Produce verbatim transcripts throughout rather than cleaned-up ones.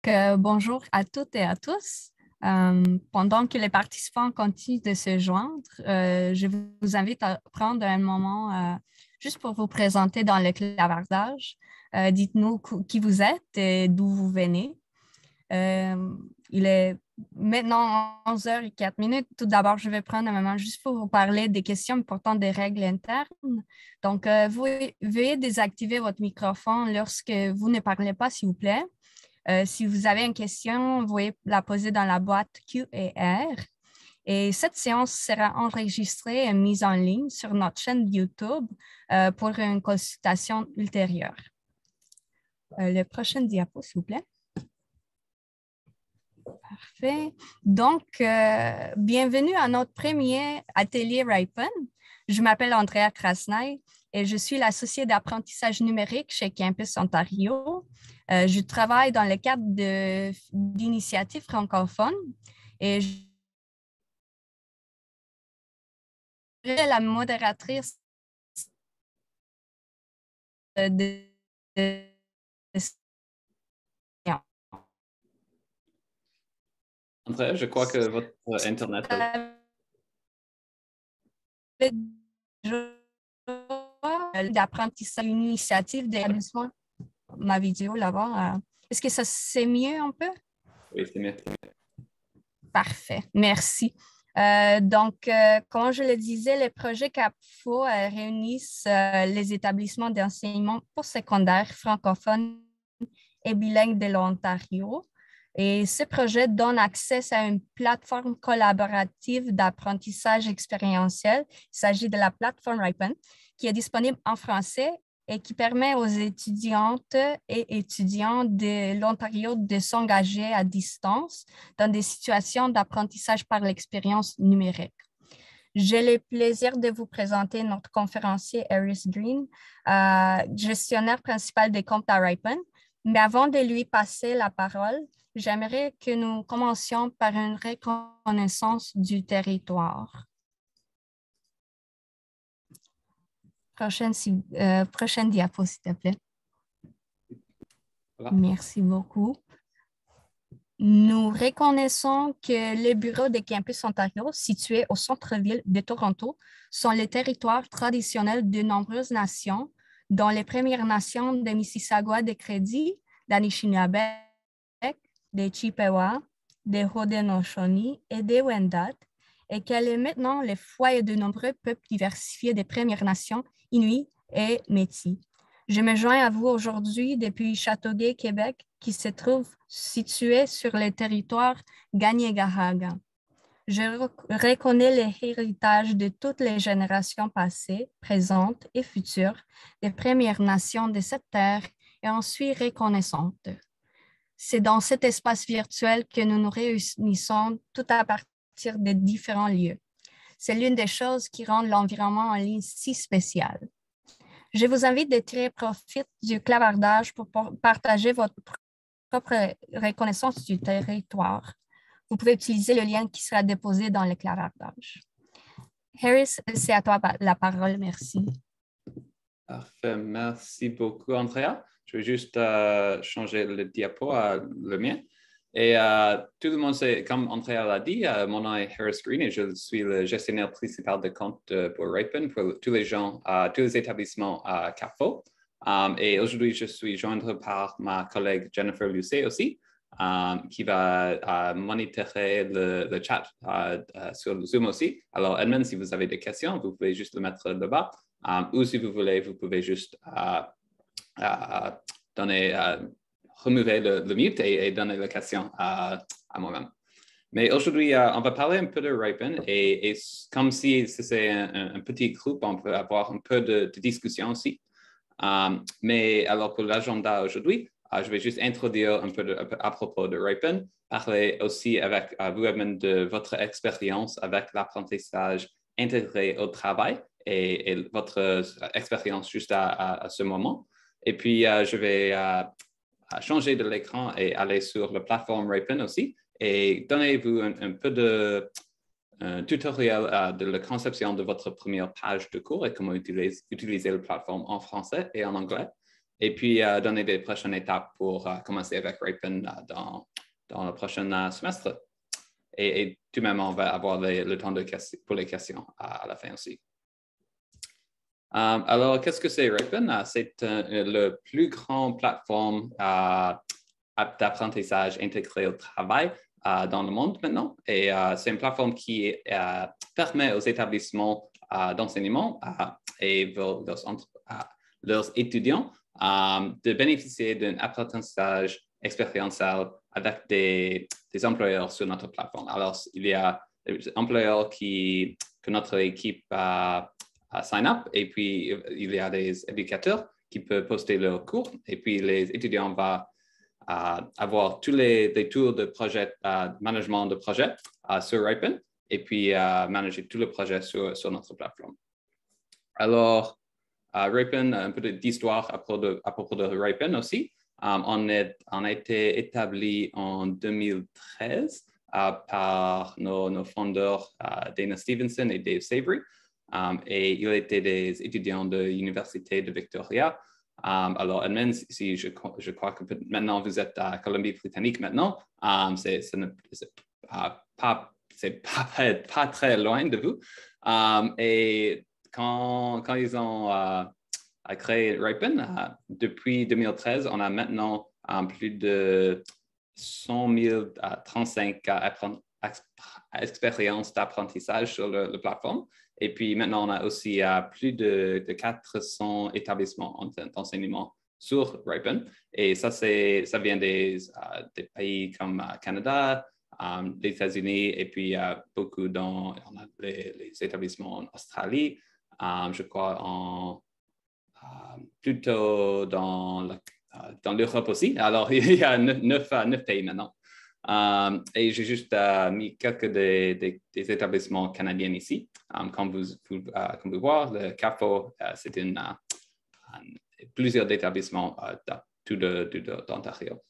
Euh, bonjour à toutes et à tous. Euh, pendant que les participants continuent de se joindre, euh, je vous invite à prendre un moment euh, juste pour vous présenter dans le clavardage. Euh, dites-nous cou- qui vous êtes et d'où vous venez. Euh, il est maintenant onze heures zéro quatre minutes. Tout d'abord, je vais prendre un moment juste pour vous parler des questions importantes des règles internes. Donc, euh, vous veuillez désactiver votre microphone lorsque vous ne parlez pas, s'il vous plaît. Euh, si vous avez une question, vous pouvez la poser dans la boîte Q and R. Et cette séance sera enregistrée et mise en ligne sur notre chaîne YouTube euh, pour une consultation ultérieure. Euh, le prochain diapo, s'il vous plaît. Parfait. Donc, euh, bienvenue à notre premier atelier Ripen. Je m'appelle Andrea Krasnaï et je suis l'associée d'apprentissage numérique chez Campus Ontario. Euh, je travaille dans le cadre d'initiatives francophones et je suis la modératrice de, de, de Andrea, je crois que votre Internet... d'apprentissage, une initiative d'établissement. Ma vidéo là-bas. Est-ce que ça c'est mieux un peu? Oui, c'est mieux. Parfait, merci. Euh, donc, euh, comme je le disais, les projets CAPFO euh, réunissent euh, les établissements d'enseignement postsecondaire francophones et bilingues de l'Ontario. Et ce projet donne accès à une plateforme collaborative d'apprentissage expérientiel. Il s'agit de la plateforme Ripen, qui est disponible en français et qui permet aux étudiantes et étudiants de l'Ontario de s'engager à distance dans des situations d'apprentissage par l'expérience numérique. J'ai le plaisir de vous présenter notre conférencier Harris Green, euh, gestionnaire principal des comptes à Ripen. Mais avant de lui passer la parole, j'aimerais que nous commencions par une reconnaissance du territoire. Prochaine, euh, prochaine diapo, s'il te plaît. Voilà. Merci beaucoup. Nous reconnaissons que les bureaux de Campus Ontario, situés au centre-ville de Toronto, sont les territoires traditionnels de nombreuses nations, dont les Premières Nations de Mississauga de Crédit, d'Anishinaabe, des Chippewa, des Haudenosaunee et des Wendat, et qu'elle est maintenant le foyer de nombreux peuples diversifiés des Premières Nations, Inuits et Métis. Je me joins à vous aujourd'hui depuis Châteauguay, Québec, qui se trouve situé sur le territoire Kanien'kehá:ka. Je reconnais l'héritage de toutes les générations passées, présentes et futures des Premières Nations de cette terre et en suis reconnaissante. C'est dans cet espace virtuel que nous nous réunissons tout à partir de différents lieux. C'est l'une des choses qui rend l'environnement en ligne si spécial. Je vous invite de tirer profit du clavardage pour partager votre propre reconnaissance du territoire. Vous pouvez utiliser le lien qui sera déposé dans le clavardage. Harris, c'est à toi la parole. Merci. Parfait. Merci beaucoup, Andrea. Je vais juste euh, changer le diapo à le mien. Et euh, tout le monde sait, comme Andrea l'a dit, euh, mon nom est Harris Green et je suis le gestionnaire principal de compte euh, pour Ripen, pour tous les gens, euh, tous les établissements à CAPFO. Um, et aujourd'hui, je suis joindre par ma collègue Jennifer Lucet aussi, um, qui va uh, monitorer le, le chat uh, uh, sur le Zoom aussi. Alors, Edmund, si vous avez des questions, vous pouvez juste le mettre là-bas. Um, ou si vous voulez, vous pouvez juste uh, uh, donner... Uh, remover le, le mute et, et donner la question à, à moi-même. Mais aujourd'hui, euh, on va parler un peu de Ripen et, et comme si c'était un, un petit groupe, on peut avoir un peu de, de discussion aussi. Um, mais alors pour l'agenda aujourd'hui, uh, je vais juste introduire un peu, de, un peu à propos de Ripen, parler aussi avec uh, vous de votre expérience avec l'apprentissage intégré au travail et, et votre expérience juste à, à, à ce moment. Et puis, uh, je vais... Uh, à changer de l'écran et aller sur la plateforme Ripen aussi et donnez-vous un, un peu de un tutoriel uh, de la conception de votre première page de cours et comment utiliser, utiliser la plateforme en français et en anglais. et puis euh, donner des prochaines étapes pour euh, commencer avec Ripen euh, dans, dans le prochain euh, semestre. Et, et tout de même, on va avoir les, le temps de pour les questions à, à la fin aussi. Um, alors, qu'est-ce que c'est Ripen? Uh, c'est uh, le plus grand plateforme uh, d'apprentissage intégré au travail uh, dans le monde maintenant. Et uh, c'est une plateforme qui uh, permet aux établissements uh, d'enseignement uh, et leurs, uh, leurs étudiants um, de bénéficier d'un apprentissage expérientiel avec des, des employeurs sur notre plateforme. Alors, il y a des employeurs qui, que notre équipe uh, Uh, sign up et puis il y a des éducateurs qui peuvent poster leurs cours et puis les étudiants vont uh, avoir tous les, les tours de projet, uh, management de projet uh, sur Ripen et puis uh, manager tout le projet sur, sur notre plateforme. Alors, uh, Ripen, un peu d'histoire à, à propos de Ripen aussi. Um, on, est, on a été établi en deux mille treize uh, par nos, nos fondeurs uh, Dana Stevenson et Dave Savory. Um, et ils étaient des étudiants de l'Université de Victoria. Um, alors, Edmund, si je, je crois que maintenant vous êtes à Colombie-Britannique maintenant, um, c'est pas, pas, pas, pas très loin de vous. Um, et quand, quand ils ont uh, créé Ripen, uh, depuis deux mille treize, on a maintenant um, plus de cent mille uh, trente-cinq uh, expériences d'apprentissage sur le, le plateforme. Et puis maintenant, on a aussi uh, plus de, de quatre cents établissements d'enseignement sur Ripen. Et ça, ça vient des, uh, des pays comme uh, Canada, um, les États-Unis, et puis uh, beaucoup dans on a les, les établissements en Australie, um, je crois en, uh, plutôt dans l'Europe uh, aussi. Alors, il y a neuf, neuf pays maintenant. Um, et j'ai juste uh, mis quelques des, des, des établissements canadiens ici. Um, comme, vous, vous, uh, comme vous voyez, le C A F O, uh, c'est une, uh, un, plusieurs établissements uh, de, tout de, de, de, d'Ontario.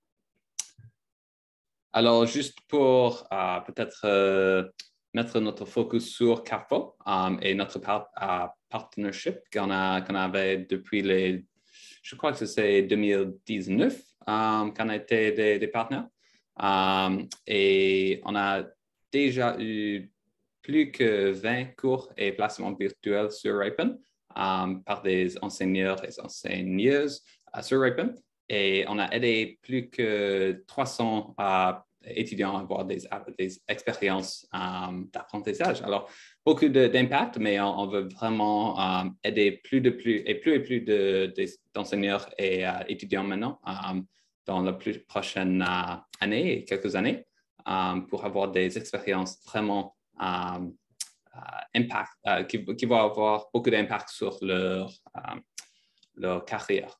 Alors, juste pour uh, peut-être uh, mettre notre focus sur C A F O um, et notre par, uh, partnership qu'on a, qu'on avait depuis les, je crois que c'est deux mille dix-neuf um, qu'on a été des, des partenaires. Um, et on a déjà eu plus que vingt cours et placements virtuels sur Ripen um, par des enseigneurs et enseigneuses uh, sur Ripen. Et on a aidé plus que trois cents uh, étudiants à avoir des, des expériences um, d'apprentissage. Alors, beaucoup d'impact, mais on, on veut vraiment um, aider plus, de plus et plus et plus de, de, d'enseigneurs et uh, étudiants maintenant. Um, dans la plus prochaine uh, année et quelques années um, pour avoir des expériences vraiment um, uh, impact, uh, qui, qui vont avoir beaucoup d'impact sur leur, um, leur carrière.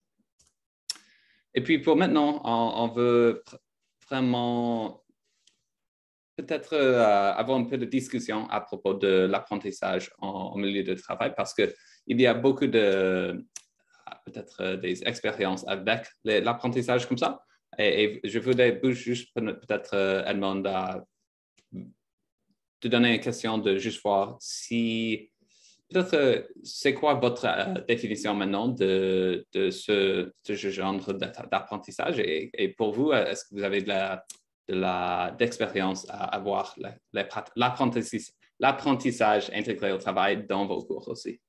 Et puis pour maintenant, on, on veut vraiment peut-être uh, avoir un peu de discussion à propos de l'apprentissage en, en milieu de travail parce qu'il y a beaucoup de peut-être des expériences avec l'apprentissage comme ça. Et, et je voudrais juste peut-être, Edmond, te donner une question de juste voir si, peut-être, c'est quoi votre euh, définition maintenant de, de ce, ce genre d'apprentissage? Et, et pour vous, est-ce que vous avez de la, de la, d'expérience à avoir l'apprentissage, l'apprentissage intégré au travail dans vos cours aussi?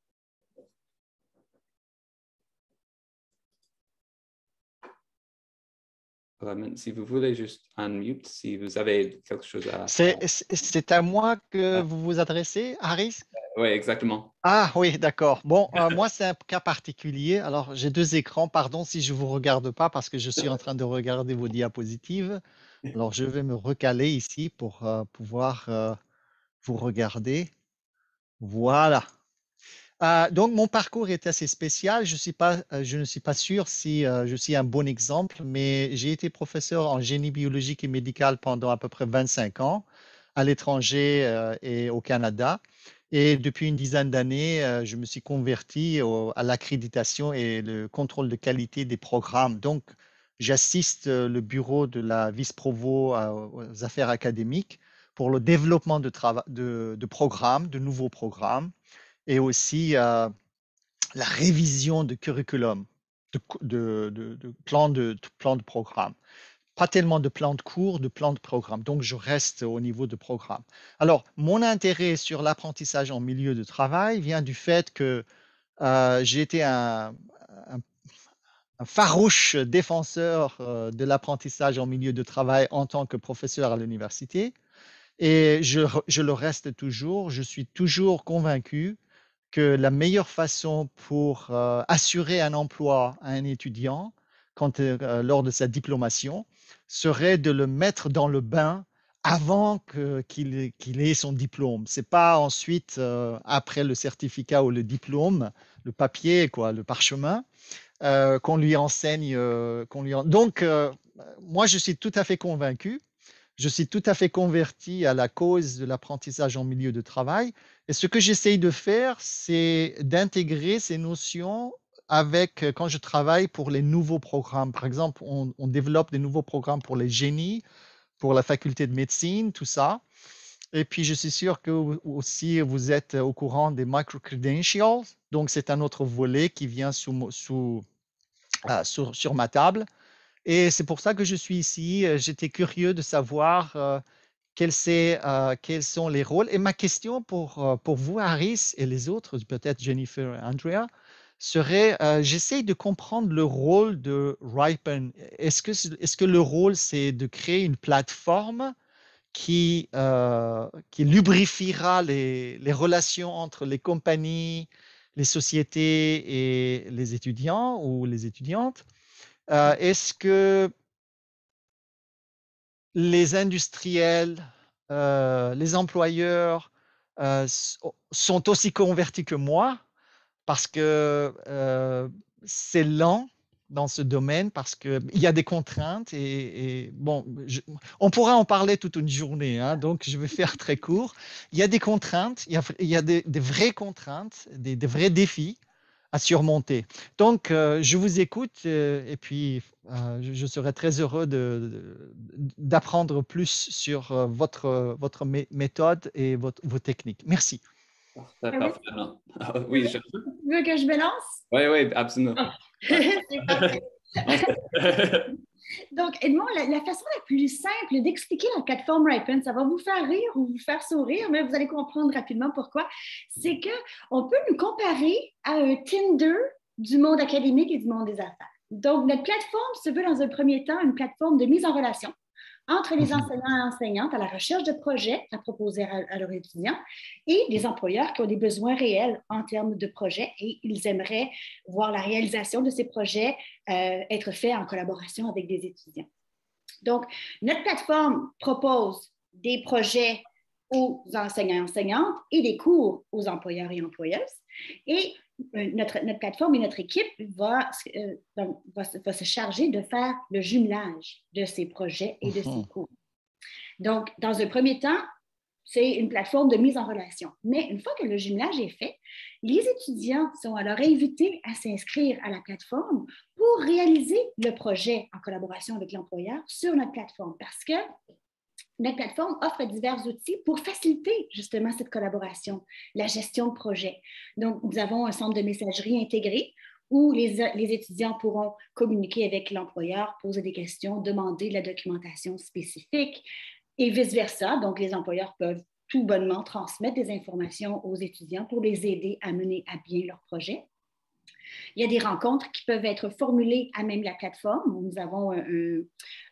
Si vous voulez juste unmute, si vous avez quelque chose à... C'est à moi que ah. vous vous adressez, Harris? Oui, exactement. Ah oui, d'accord. Bon, euh, moi, c'est un cas particulier. Alors, j'ai deux écrans. Pardon si je ne vous regarde pas parce que je suis en train de regarder vos diapositives. Alors, je vais me recaler ici pour euh, pouvoir euh, vous regarder. Voilà. Euh, donc, mon parcours est assez spécial. Je, suis pas, euh, je ne suis pas sûr si euh, je suis un bon exemple, mais j'ai été professeur en génie biologique et médical pendant à peu près vingt-cinq ans à l'étranger euh, et au Canada. Et depuis une dizaine d'années, euh, je me suis converti au, à l'accréditation et le contrôle de qualité des programmes. Donc, j'assiste euh, le bureau de la vice-provo euh, aux affaires académiques pour le développement de, de, de programmes, de nouveaux programmes, et aussi euh, la révision de curriculum. de, de, de, de plan de, de plan de programme. Pas tellement de plan de cours, de plan de programme. Donc, je reste au niveau de programme. Alors, mon intérêt sur l'apprentissage en milieu de travail vient du fait que euh, j'ai été un, un, un farouche défenseur euh, de l'apprentissage en milieu de travail en tant que professeur à l'université. Et je, je le reste toujours. Je suis toujours convaincu que la meilleure façon pour euh, assurer un emploi à un étudiant quand, euh, lors de sa diplomation serait de le mettre dans le bain avant que, qu'il, qu'il ait son diplôme. Ce n'est pas ensuite, euh, après le certificat ou le diplôme, le papier, quoi, le parchemin, euh, qu'on lui enseigne. Euh, qu'on lui en... Donc, euh, moi, je suis tout à fait convaincu. Je suis tout à fait converti à la cause de l'apprentissage en milieu de travail. Et ce que j'essaye de faire, c'est d'intégrer ces notions avec, quand je travaille pour les nouveaux programmes. Par exemple, on, on développe des nouveaux programmes pour les génies, pour la faculté de médecine, tout ça. Et puis, je suis sûr que vous, aussi vous êtes au courant des micro-credentials. Donc, c'est un autre volet qui vient sous, sous, ah, sur, sur ma table. Et c'est pour ça que je suis ici. J'étais curieux de savoir euh, quels, euh, quels sont les rôles. Et ma question pour, euh, pour vous, Harris, et les autres, peut-être Jennifer et Andrea, serait, euh, j'essaie de comprendre le rôle de Ripen. Est-ce que, est-ce que le rôle, c'est de créer une plateforme qui, euh, qui lubrifiera les, les relations entre les compagnies, les sociétés et les étudiants ou les étudiantes? Euh, est-ce que les industriels, euh, les employeurs euh, sont aussi convertis que moi parce que euh, c'est lent dans ce domaine, parce qu'il y a des contraintes et, et bon, je, on pourra en parler toute une journée, hein, donc je vais faire très court. Il y a des contraintes, il y a, il y a des, des vraies contraintes, des, des vrais défis à surmonter. Donc, euh, je vous écoute euh, et puis euh, je, je serai très heureux de, de, d'apprendre plus sur euh, votre, votre mé- méthode et votre, vos techniques. Merci. Parfait, Ah oui, parfait. Non. Ah, oui, je... tu veux que je me lance? oui, oui, absolument. Ah. Ouais. C'est parfait. Non, c'est- Donc, Edmond, la, la façon la plus simple d'expliquer la plateforme Ripen, ça va vous faire rire ou vous faire sourire, mais vous allez comprendre rapidement pourquoi, c'est qu'on peut nous comparer à un Tinder du monde académique et du monde des affaires. Donc, notre plateforme se veut dans un premier temps une plateforme de mise en relation entre les enseignants et enseignantes à la recherche de projets à proposer à, à leurs étudiants et des employeurs qui ont des besoins réels en termes de projets et ils aimeraient voir la réalisation de ces projets euh, être faite en collaboration avec des étudiants. Donc, notre plateforme propose des projets aux enseignants et enseignantes et des cours aux employeurs et employeuses. Et euh, notre, notre plateforme et notre équipe va, euh, va, va se charger de faire le jumelage de ces projets et de ces cours. Donc, dans un premier temps, c'est une plateforme de mise en relation. Mais une fois que le jumelage est fait, les étudiants sont alors invités à s'inscrire à la plateforme pour réaliser le projet en collaboration avec l'employeur sur notre plateforme parce que notre plateforme offre divers outils pour faciliter justement cette collaboration, la gestion de projet. Donc, nous avons un centre de messagerie intégré où les, les étudiants pourront communiquer avec l'employeur, poser des questions, demander de la documentation spécifique et vice-versa. Donc, les employeurs peuvent tout bonnement transmettre des informations aux étudiants pour les aider à mener à bien leur projet. Il y a des rencontres qui peuvent être formulées à même la plateforme. Nous avons un, un,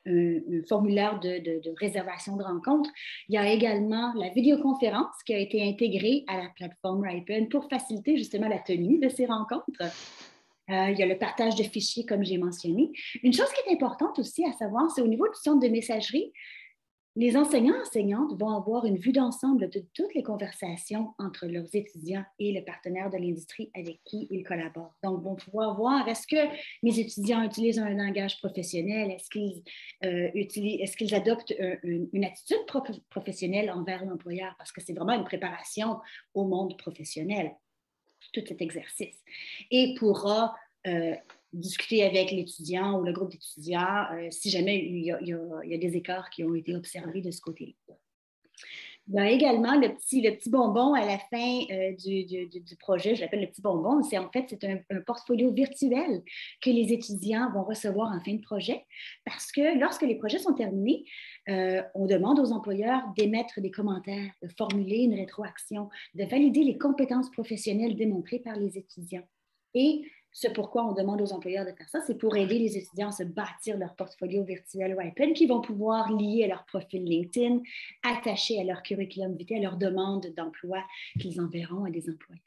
un formulaire de, de, de réservation de rencontres. Il y a également la vidéoconférence qui a été intégrée à la plateforme Ripen pour faciliter justement la tenue de ces rencontres. Euh, il y a le partage de fichiers, comme j'ai mentionné. Une chose qui est importante aussi à savoir, c'est au niveau du centre de messagerie, les enseignants et enseignantes vont avoir une vue d'ensemble de toutes les conversations entre leurs étudiants et le partenaire de l'industrie avec qui ils collaborent. Donc, ils vont pouvoir voir, est-ce que mes étudiants utilisent un langage professionnel? Est-ce qu'ils, euh, utilisent, est-ce qu'ils adoptent un, une, une attitude pro- professionnelle envers l'employeur? Parce que c'est vraiment une préparation au monde professionnel, tout cet exercice. Et pourra euh, discuter avec l'étudiant ou le groupe d'étudiants euh, si jamais il y, a, il, y a, il y a des écarts qui ont été observés de ce côté-là. Il y a également le petit, le petit bonbon à la fin euh, du, du, du projet, je l'appelle le petit bonbon. C'est en fait, c'est un, un portfolio virtuel que les étudiants vont recevoir en fin de projet parce que lorsque les projets sont terminés, euh, on demande aux employeurs d'émettre des commentaires, de formuler une rétroaction, de valider les compétences professionnelles démontrées par les étudiants. Et ce pourquoi on demande aux employeurs de faire ça, c'est pour aider les étudiants à se bâtir leur portfolio virtuel Ripen qu'ils vont pouvoir lier à leur profil LinkedIn, attacher à leur curriculum vitae, à leur demande d'emploi qu'ils enverront à des employeurs.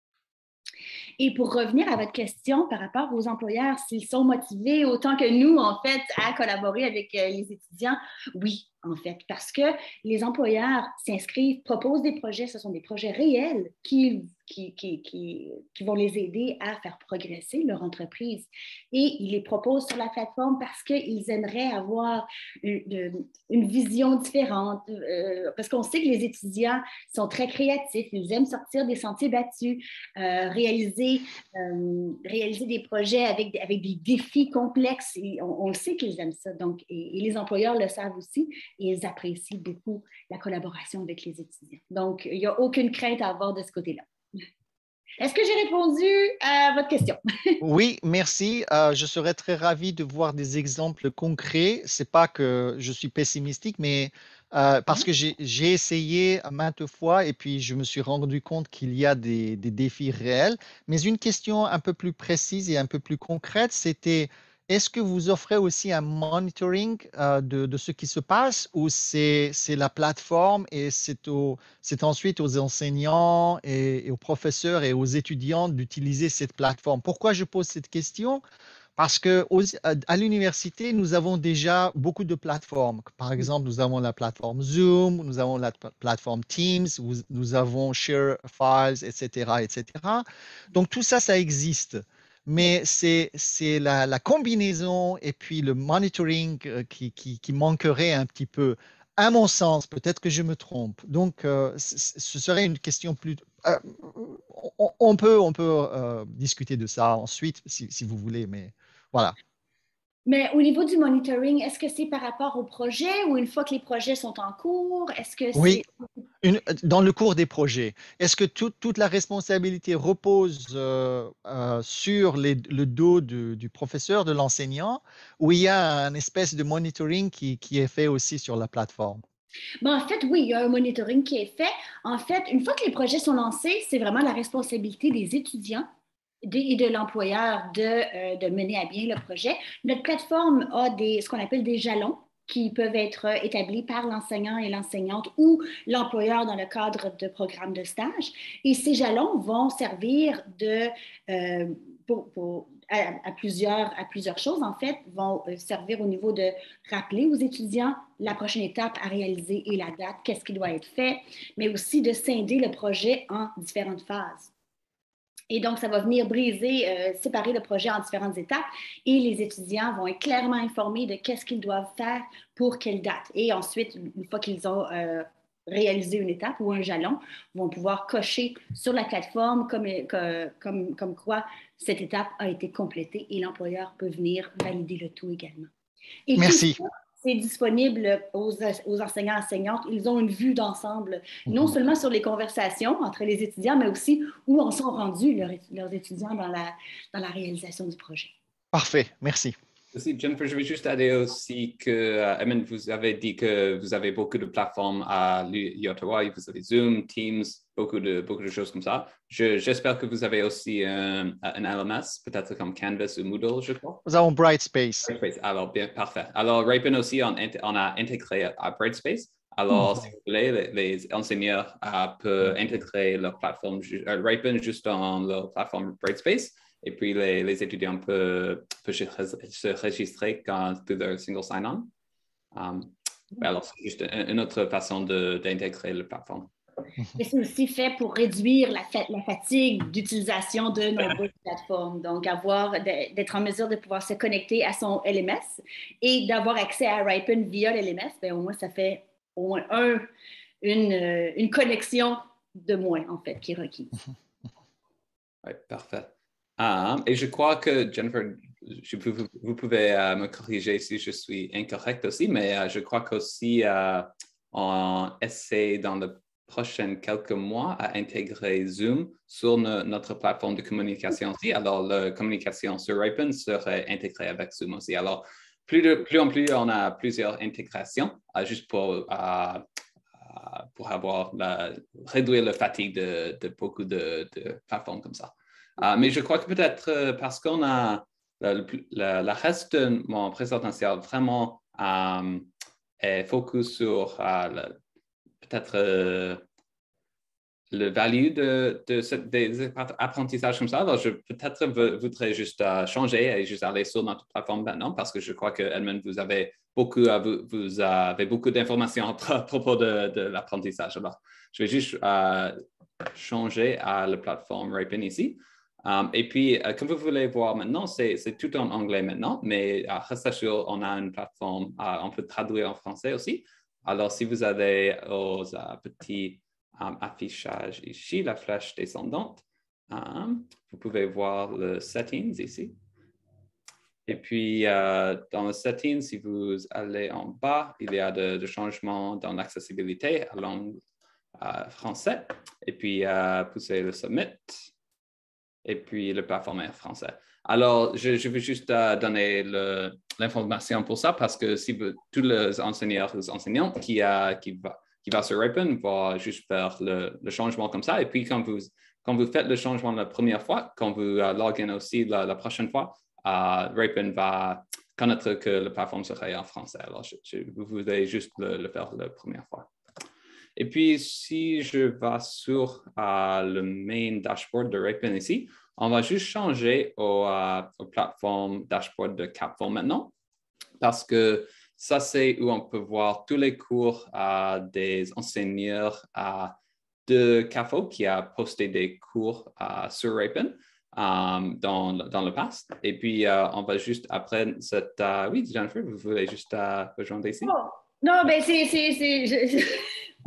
Et pour revenir à votre question par rapport aux employeurs, s'ils sont motivés autant que nous, en fait, à collaborer avec les étudiants, oui, en fait, parce que les employeurs s'inscrivent, proposent des projets, ce sont des projets réels qui, qui, qui, qui, qui vont les aider à faire progresser leur entreprise. Et ils les proposent sur la plateforme parce qu'ils aimeraient avoir une, une vision différente, euh, parce qu'on sait que les étudiants sont très créatifs, ils aiment sortir des sentiers battus, euh, réaliser, euh, réaliser des projets avec, avec des défis complexes. Et on, on le sait qu'ils aiment ça, donc, et, et les employeurs le savent aussi. Et ils apprécient beaucoup la collaboration avec les étudiants. Donc, il n'y a aucune crainte à avoir de ce côté-là. Est-ce que j'ai répondu à votre question? Oui, merci. Euh, je serais très ravi de voir des exemples concrets. Ce n'est pas que je suis pessimistique, mais euh, parce que j'ai essayé maintes fois et puis je me suis rendu compte qu'il y a des, des défis réels. Mais une question un peu plus précise et un peu plus concrète, c'était: est-ce que vous offrez aussi un monitoring euh, de, de ce qui se passe ou c'est la plateforme et c'est ensuite aux enseignants et, et aux professeurs et aux étudiants d'utiliser cette plateforme? Pourquoi je pose cette question? Parce qu'à l'université, nous avons déjà beaucoup de plateformes. Par exemple, nous avons la plateforme Zoom, nous avons la plateforme Teams, nous avons Share Files, et cetera, et cetera. Donc, tout ça, ça existe. Mais c'est la, la combinaison et puis le monitoring qui, qui, qui manquerait un petit peu, à mon sens. Peut-être que je me trompe. Donc, euh, ce serait une question plus... Euh, on, on peut, on peut euh, discuter de ça ensuite, si, si vous voulez, mais voilà. Mais au niveau du monitoring, est-ce que c'est par rapport au projet ou une fois que les projets sont en cours? Est-ce que oui, c'est... dans le cours des projets. Est-ce que tout, toute la responsabilité repose euh, euh, sur les, le dos du, du professeur, de l'enseignant, ou il y a une espèce de monitoring qui, qui est fait aussi sur la plateforme? Ben, en fait, oui, il y a un monitoring qui est fait. En fait, une fois que les projets sont lancés, c'est vraiment la responsabilité des étudiants et de l'employeur de, euh, de mener à bien le projet. Notre plateforme a des, ce qu'on appelle des jalons qui peuvent être établis par l'enseignant et l'enseignante ou l'employeur dans le cadre de programmes de stage. Et ces jalons vont servir de, euh, pour, pour, à, à, plusieurs, à plusieurs choses, en fait, vont servir au niveau de rappeler aux étudiants la prochaine étape à réaliser et la date, qu'est-ce qui doit être fait, mais aussi de scinder le projet en différentes phases. Et donc, ça va venir briser, euh, séparer le projet en différentes étapes et les étudiants vont être clairement informés de qu'est-ce qu'ils doivent faire pour quelle date. Et ensuite, une fois qu'ils ont euh, réalisé une étape ou un jalon, vont pouvoir cocher sur la plateforme comme, comme, comme quoi cette étape a été complétée et l'employeur peut venir valider le tout également. Et merci. Tout ça, c'est disponible aux, aux enseignants et enseignantes. Ils ont une vue d'ensemble, non seulement sur les conversations entre les étudiants, mais aussi où en sont rendus leurs, leurs étudiants dans la, dans la réalisation du projet. Parfait, merci. Aussi, Jennifer, je vais juste adder aussi que, euh, Emin, vous avez dit que vous avez beaucoup de plateformes à l'U Ottawa, vous avez Zoom, Teams, beaucoup de, beaucoup de choses comme ça. J'espère je, que vous avez aussi un, un L M S, peut-être comme Canvas ou Moodle, je crois. Nous avons Brightspace. Brightspace. Alors, bien, parfait. Alors, Ripen aussi, on, on a intégré à Brightspace. Alors, mmh. si vous voulez, les, les enseignants uh, peuvent intégrer leur plateforme uh, Ripen juste dans leur plateforme Brightspace. Et puis, les, les étudiants peuvent, peuvent se registrer quand tout leur single sign-on. Um, alors, c'est juste une autre façon d'intégrer la plateforme. Et c'est aussi fait pour réduire la, fa la fatigue d'utilisation de nombreuses plateformes. Donc, avoir d'être en mesure de pouvoir se connecter à son L M S et d'avoir accès à Ripen via l'L M S, bien, au moins, ça fait au moins un, une, une connexion de moins, en fait, qui est requise. Oui, parfait. Ah, et je crois que, Jennifer, je peux, vous pouvez uh, me corriger si je suis incorrect aussi, mais uh, je crois qu'aussi, uh, on essaie dans les prochains quelques mois à intégrer Zoom sur no, notre plateforme de communication aussi. Alors, la communication sur Ripen serait intégrée avec Zoom aussi. Alors, plus, de, plus en plus, on a plusieurs intégrations euh, juste pour, euh, euh, pour avoir la, réduire la fatigue de, de beaucoup de, de plateformes comme ça. Euh, mais je crois que peut-être euh, parce qu'on a le, le, le reste de mon présentiel vraiment euh, est focus sur euh, le, peut-être euh, le value de, de, de, des apprentissages comme ça. Alors, je peut-être voudrais juste uh, changer et juste aller sur notre plateforme maintenant parce que je crois que Edmund, vous avez beaucoup, uh, vous, vous avez beaucoup d'informations à propos de, de l'apprentissage. Alors, je vais juste uh, changer à la plateforme Ripen ici. Um, et puis, uh, comme vous voulez voir maintenant, c'est tout en anglais maintenant, mais uh, reste sûr, on a une plateforme, uh, on peut traduire en français aussi. Alors, si vous avez aux uh, petits Um, affichage ici, la flèche descendante. Um, vous pouvez voir le settings ici. Et puis, euh, dans le settings, si vous allez en bas, il y a de, de changements dans l'accessibilité à langue euh, français. Et puis, euh, poussez le submit. Et puis, le plateforme est français. Alors, je, je veux juste euh, donner l'information pour ça parce que si vous, tous les enseignants ou enseignantes qui, euh, qui va qui va sur Ripen va juste faire le, le changement comme ça. Et puis, quand vous, quand vous faites le changement la première fois, quand vous uh, log in aussi la, la prochaine fois, uh, Ripen va connaître que la plateforme serait en français. Alors, je, je, vous voulez juste le, le faire la première fois. Et puis, si je vais sur uh, le main dashboard de Ripen ici, on va juste changer au, uh, aux plateformes dashboard de Capful maintenant, parce que ça, c'est où on peut voir tous les cours euh, des enseignants euh, de C A F O qui a posté des cours euh, sur Ripen euh, dans, dans le passé. Et puis, euh, on va juste après cette... Euh, oui, Jennifer, vous voulez juste euh, rejoindre ici? Oh, non, ben c'est... Je, je...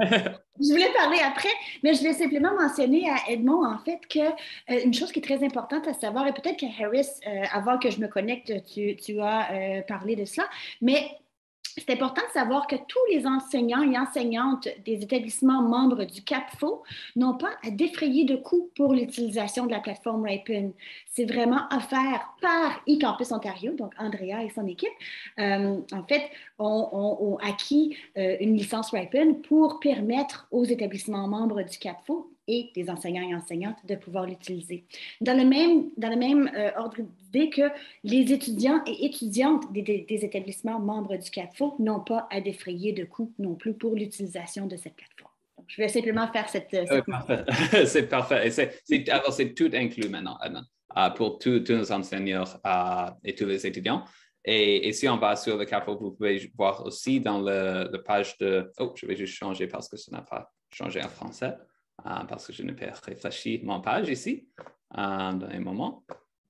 je voulais parler après, mais je voulais simplement mentionner à Edmond, en fait, que euh, une chose qui est très importante à savoir, et peut-être que Harris, euh, avant que je me connecte, tu, tu as euh, parlé de cela, mais... c'est important de savoir que tous les enseignants et enseignantes des établissements membres du C A P F O n'ont pas à défrayer de coûts pour l'utilisation de la plateforme Ripen. C'est vraiment offert par eCampus Ontario, donc Andrea et son équipe. Euh, en fait, ont on, on acquis euh, une licence Ripen pour permettre aux établissements membres du C A P F O et des enseignants et enseignantes de pouvoir l'utiliser. Dans le même, dans le même euh, ordre d'idée que les étudiants et étudiantes des, des, des établissements membres du C A P F O n'ont pas à défrayer de coûts non plus pour l'utilisation de cette plateforme. Donc, je vais simplement faire cette... cette... Euh, parfait. C'est parfait. Et c'est, c'est, alors, c'est tout inclus maintenant, Edmond, uh, pour tous nos enseignants uh, et tous les étudiants. Et, et si on va sur le C A P F O, vous pouvez voir aussi dans le, le page de... Oh, je vais juste changer parce que ça n'a pas changé en français. Uh, parce que je n'ai pas réfléchi mon page ici, uh, dans un moment.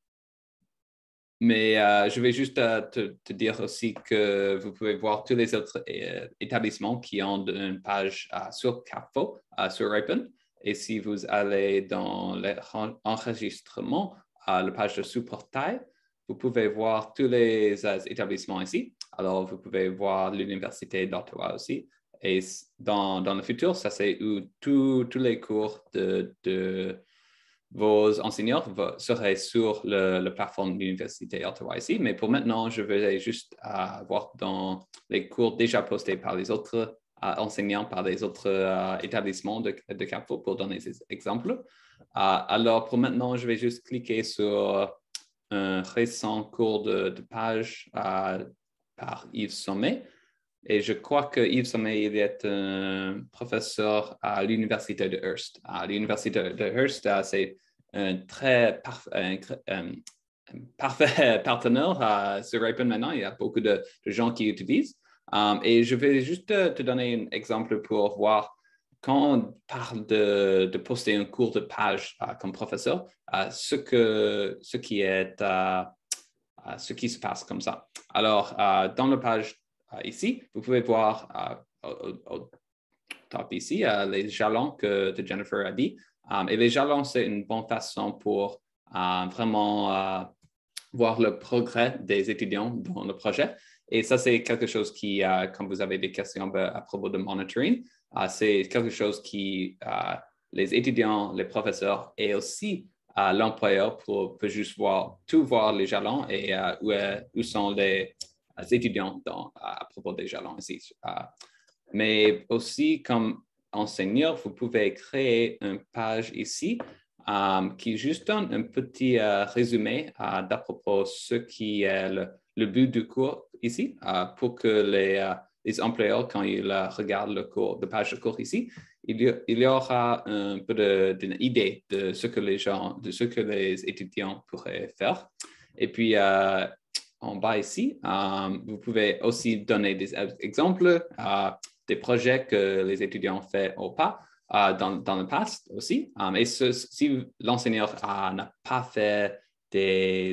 Mais uh, je vais juste uh, te, te dire aussi que vous pouvez voir tous les autres euh, établissements qui ont une page uh, sur C A P F O, uh, sur Ripen. Et si vous allez dans l'enregistrement, uh, la page de sous-portail, vous pouvez voir tous les uh, établissements ici. Alors, vous pouvez voir l'Université d'Ottawa aussi. Et dans, dans le futur, ça c'est où tous les cours de, de vos enseignants seraient sur le, le plateforme de l'Université d'Ottawa ici. Mais pour maintenant, je vais juste uh, voir dans les cours déjà postés par les autres uh, enseignants, par les autres uh, établissements de, de C A P F O pour donner des exemples. Uh, alors, pour maintenant, je vais juste cliquer sur un récent cours de, de page uh, par Yves Sommet. Et je crois que Yves Sommet il est un professeur à l'Université de Hearst. À l'Université de Hearst, c'est un très parf un, un, un parfait partenaire uh, sur Ripen maintenant. Il y a beaucoup de, de gens qui utilisent. Um, et je vais juste te, te donner un exemple pour voir quand on parle de, de poster un cours de page uh, comme professeur, uh, ce, que, ce, qui est, uh, uh, ce qui se passe comme ça. Alors, uh, dans la page Uh, ici, vous pouvez voir uh, au, au top ici uh, les jalons que, que Jennifer a dit. Um, et les jalons, c'est une bonne façon pour uh, vraiment uh, voir le progrès des étudiants dans le projet. Et ça, c'est quelque chose qui, uh, quand vous avez des questions à propos de monitoring, uh, c'est quelque chose qui, uh, les étudiants, les professeurs et aussi uh, l'employeur peut juste voir, tout voir les jalons et uh, où, où sont les, les étudiants dans, à propos des jalons ici. Uh, mais aussi, comme enseignant, vous pouvez créer une page ici um, qui juste donne un petit uh, résumé uh, d'à propos de ce qui est le, le but du cours ici, uh, pour que les, uh, les employeurs, quand ils uh, regardent le cours, de page de cours ici, il y, il y aura un peu d'une idée de ce que les gens, de ce que les étudiants pourraient faire. Et puis, uh, en bas ici, um, vous pouvez aussi donner des exemples uh, des projets que les étudiants ont fait ou pas uh, dans, dans le passé aussi. Um, et ce, si l'enseignant uh, n'a pas fait des,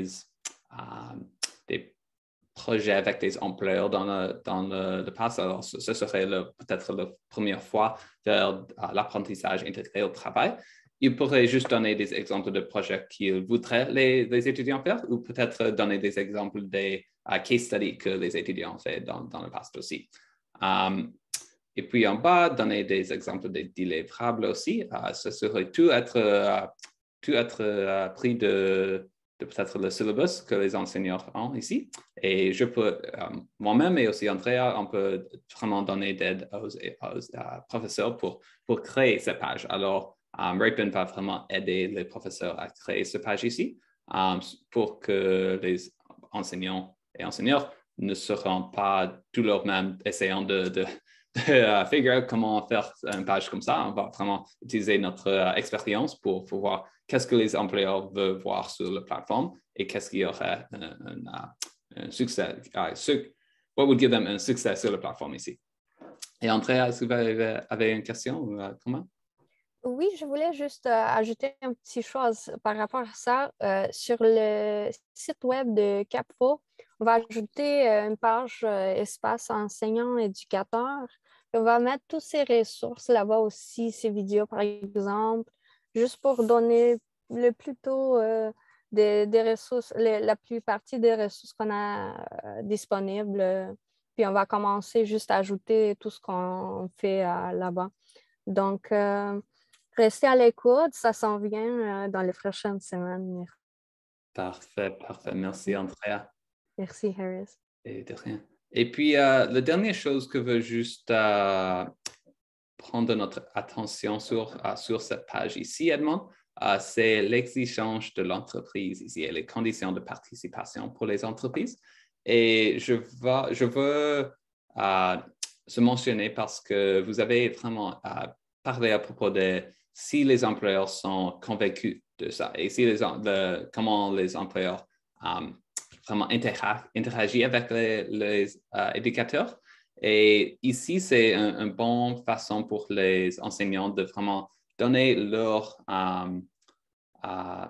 uh, des projets avec des employeurs dans le, dans le, le passé, alors ce, ce serait le, peut-être la première fois vers uh, l'apprentissage intégré au travail. Il pourrait juste donner des exemples de projets qu'il voudrait les, les étudiants faire ou peut-être donner des exemples des uh, case studies que les étudiants ont fait dans, dans le passé aussi. Um, Et puis en bas, donner des exemples de délivrables aussi. Uh, ce serait tout être, uh, tout être uh, pris de, de peut-être le syllabus que les enseignants ont ici. Et je peux, um, moi-même et aussi Andrea, on peut vraiment donner d'aide aux, aux uh, professeurs pour, pour créer cette page. Alors, um, Rapin va vraiment aider les professeurs à créer cette page ici um, pour que les enseignants et enseignants ne seront pas tous leurs mêmes essayant de, de de uh, figure out comment faire une page comme ça. On va vraiment utiliser notre uh, expérience pour, pour voir qu'est-ce que les employeurs veulent voir sur la plateforme et qu'est-ce qui aurait un, un, un succès, uh, su- what would give them un succès sur la plateforme ici. Et Andrea, est-ce que vous avez, avez une question ou uh, comment? Oui, je voulais juste euh, ajouter une petite chose par rapport à ça. Euh, sur le site web de Capfo, on va ajouter euh, une page euh, espace enseignant-éducateur. On va mettre toutes ces ressources là-bas aussi, ces vidéos par exemple, juste pour donner le plus tôt euh, des, des ressources, les, la plus partie des ressources qu'on a euh, disponibles. Puis on va commencer juste à ajouter tout ce qu'on fait euh, là-bas. Donc, euh, restez à l'écoute, ça s'en vient euh, dans les prochaines semaines. Parfait, parfait. Merci, Andrea. Merci, Harris. Et de rien. Et puis, euh, la dernière chose que je veux juste euh, prendre notre attention sur, uh, sur cette page ici, Edmond, uh, c'est l'exigence de l'entreprise ici et les conditions de participation pour les entreprises. Et je, va, je veux uh, se mentionner parce que vous avez vraiment uh, parlé à propos de si les employeurs sont convaincus de ça et si les, de, comment les employeurs um, vraiment interagissent avec les, les uh, éducateurs. Et ici, c'est une un bonne façon pour les enseignants de vraiment donner leurs um, uh,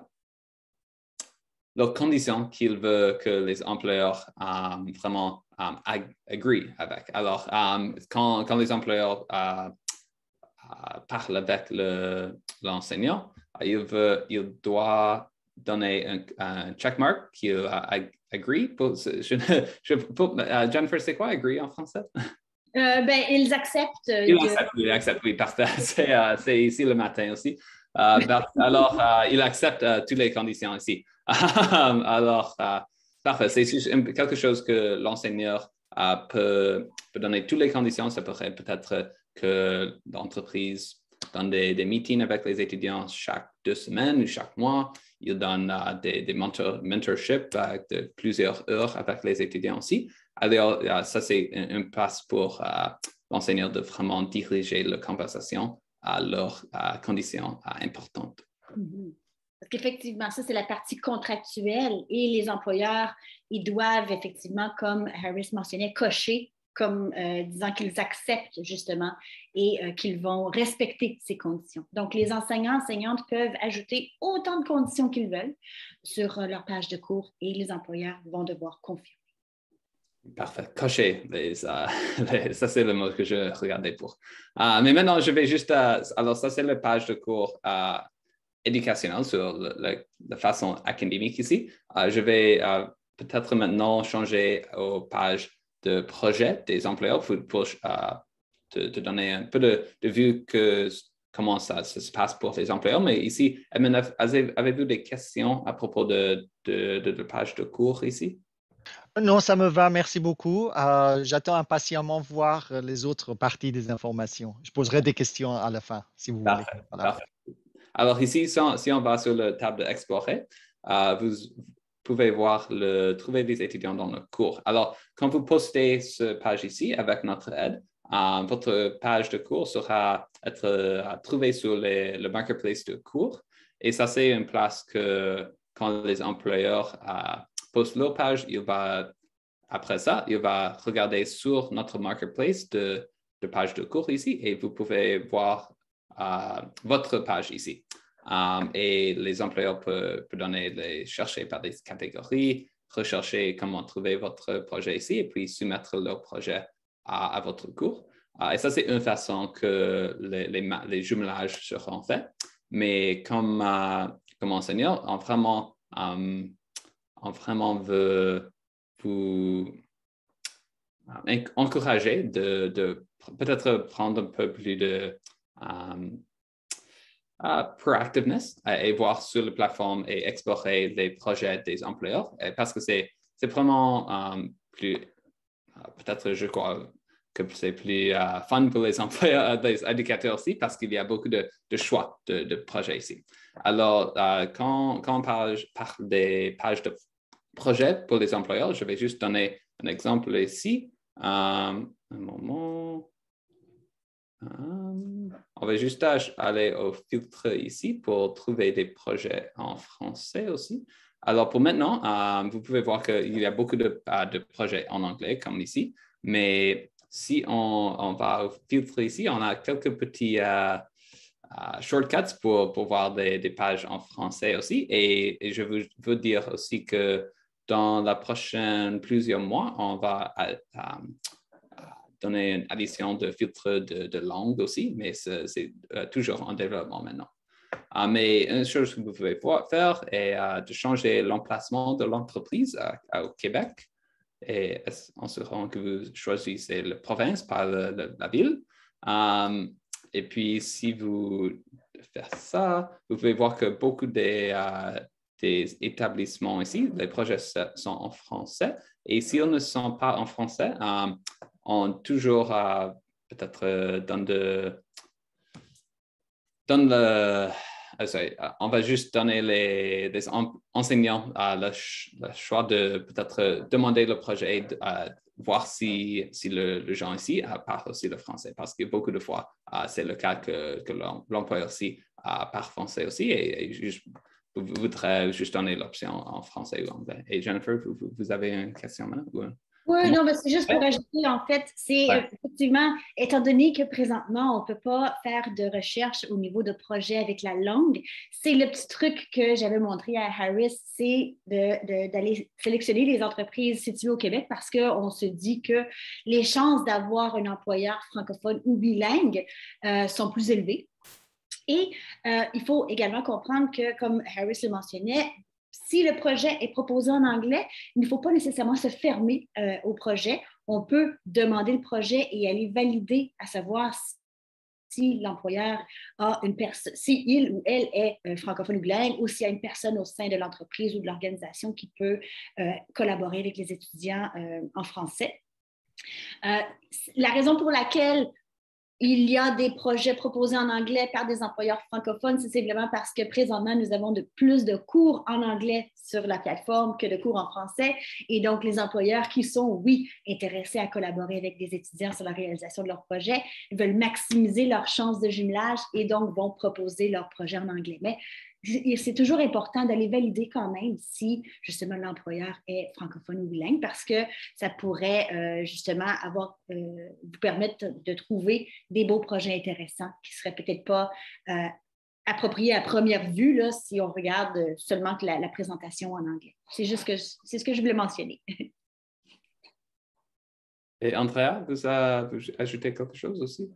leurs conditions qu'ils veulent que les employeurs um, vraiment um, ag- agree avec. Alors, um, quand, quand les employeurs uh, uh, parlent avec le, l'enseignant, il, veut, il doit donner un, un checkmark qu'il uh, ag- agree. Pour, je, je, pour, uh, Jennifer, c'est quoi agree en français? Euh, ben, ils acceptent. Ils de... acceptent, ils acceptent, oui, parfait. C'est, uh, c'est ici le matin aussi. Uh, alors, uh, il accepte uh, toutes les conditions ici. alors, uh, parfait. C'est quelque chose que l'enseignant uh, peut, peut donner toutes les conditions. Ça pourrait peut-être que l'entreprise donne des, des meetings avec les étudiants chaque deux semaines ou chaque mois. Il donne uh, des, des mentor, mentorships avec de plusieurs heures avec les étudiants aussi. Alors, uh, ça, c'est un, un passe pour uh, l'enseignant de vraiment diriger la conversation à leurs à conditions à importantes. Mm-hmm. Parce qu'effectivement, ça, c'est la partie contractuelle et les employeurs, ils doivent effectivement, comme Harris mentionnait, cocher comme euh, disant qu'ils acceptent justement et euh, qu'ils vont respecter ces conditions. Donc, les enseignants, enseignantes peuvent ajouter autant de conditions qu'ils veulent sur euh, leur page de cours et les employeurs vont devoir confirmer. Parfait. Cocher. Les, uh, les, ça, c'est le mot que je regardais pour. Uh, mais maintenant, je vais juste... Uh, alors, ça, c'est la page de cours uh, éducationnelle sur le, le, la façon académique ici. Uh, je vais uh, peut-être maintenant changer aux pages de projet des employeurs pour, pour uh, te, te donner un peu de, de vue que comment ça, ça se passe pour les employeurs. Mais ici, avez-vous des questions à propos de, de, de, de page de cours ici? Non, ça me va, merci beaucoup. Euh, j'attends impatiemment voir les autres parties des informations. Je poserai des questions à la fin, si vous Parfait, voulez. Voilà. parfait. Alors ici, si on, si on va sur la table d'Explorer, euh, vous pouvez voir le trouver des étudiants dans le cours. Alors, quand vous postez cette page ici avec notre aide, euh, votre page de cours sera être euh, trouvée sur les, le marketplace de cours. Et ça, c'est une place que quand les employeurs euh, postent leur page, il va, après ça, il va regarder sur notre marketplace de, de page de cours ici et vous pouvez voir euh, votre page ici. Um, et les employeurs peuvent, peuvent donner, les chercher par des catégories, rechercher comment trouver votre projet ici et puis soumettre leur projet à, à votre cours. Uh, et ça, c'est une façon que les, les, les jumelages seront faits. Mais comme, uh, comme enseignant, on vraiment, um, on vraiment veut vous uh, encourager de, de peut-être prendre un peu plus de um, Uh, proactiveness uh, et voir sur la plateforme et explorer les projets des employeurs uh, parce que c'est, c'est vraiment um, plus, uh, peut-être je crois que c'est plus uh, fun pour les employeurs, les éducateurs aussi parce qu'il y a beaucoup de, de choix de, de projets ici. Alors, uh, quand, quand on parle, parle des pages de projets pour les employeurs, je vais juste donner un exemple ici. Um, un moment. Um, on va juste aller au filtre ici pour trouver des projets en français aussi. Alors pour maintenant, um, vous pouvez voir qu'il y a beaucoup de, uh, de projets en anglais comme ici, mais si on, on va au filtre ici, on a quelques petits uh, uh, shortcuts pour, pour voir des, des pages en français aussi. Et, et je veux, veux dire aussi que dans la prochaine plusieurs mois, on va um, donner une addition de filtres de, de langue aussi, mais c'est, c'est euh, toujours en développement maintenant. Uh, mais une chose que vous pouvez faire est uh, de changer l'emplacement de l'entreprise uh, au Québec. Et on se rend que vous choisissez la province par le, le, la ville. Um, et puis, si vous faites ça, vous pouvez voir que beaucoup des, uh, des établissements ici, les projets sont en français. Et s'ils ne sont pas en français, um, on toujours uh, peut-être euh, dans, de, dans le... Uh, sorry, uh, on va juste donner les, les enseignants uh, le, ch le choix de peut-être demander le projet, de, uh, voir si, si le, le gens ici uh, parle aussi le français, parce que beaucoup de fois, uh, c'est le cas que, que l'employeur aussi uh, parle français aussi, et, et juste, vous voudrez juste donner l'option en français ou en anglais. Et Jennifer, vous, vous avez une question maintenant? Ou... Oui, non, mais c'est juste pour ajouter, en fait, c'est ouais. effectivement, étant donné que présentement, on ne peut pas faire de recherche au niveau de projet avec la langue, c'est le petit truc que j'avais montré à Harris, c'est de, de, d'aller sélectionner les entreprises situées au Québec parce qu'on se dit que les chances d'avoir un employeur francophone ou bilingue euh, sont plus élevées. Et euh, il faut également comprendre que, comme Harris le mentionnait, si le projet est proposé en anglais, il ne faut pas nécessairement se fermer euh, au projet. On peut demander le projet et aller valider à savoir si l'employeur a une personne, si il ou elle est euh, francophone ou bilingue, ou s'il y a une personne au sein de l'entreprise ou de l'organisation qui peut euh, collaborer avec les étudiants euh, en français. Euh, la raison pour laquelle il y a des projets proposés en anglais par des employeurs francophones, c'est simplement parce que présentement, nous avons de plus de cours en anglais sur la plateforme que de cours en français. Et donc, les employeurs qui sont, oui, intéressés à collaborer avec des étudiants sur la réalisation de leurs projets veulent maximiser leurs chances de jumelage et donc vont proposer leurs projets en anglais. Mais c'est toujours important d'aller valider quand même si justement l'employeur est francophone ou bilingue parce que ça pourrait euh, justement avoir, euh, vous permettre de trouver des beaux projets intéressants qui ne seraient peut-être pas euh, appropriés à première vue là, si on regarde seulement que la, la présentation en anglais. C'est juste que c'est ce que je voulais mentionner. Et Andrea, vous avez ajouté quelque chose aussi?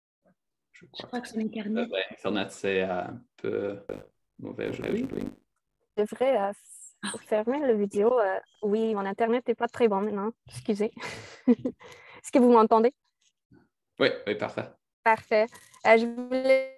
Je crois, je crois que c'est l'Internet. L'Internet, c'est un peu mauvais aujourd'hui. devrais euh, fermer la vidéo. Euh, oui, mon Internet n'est pas très bon maintenant. Excusez. Est-ce que vous m'entendez? Oui, oui, parfait. Parfait. Euh, je voulais...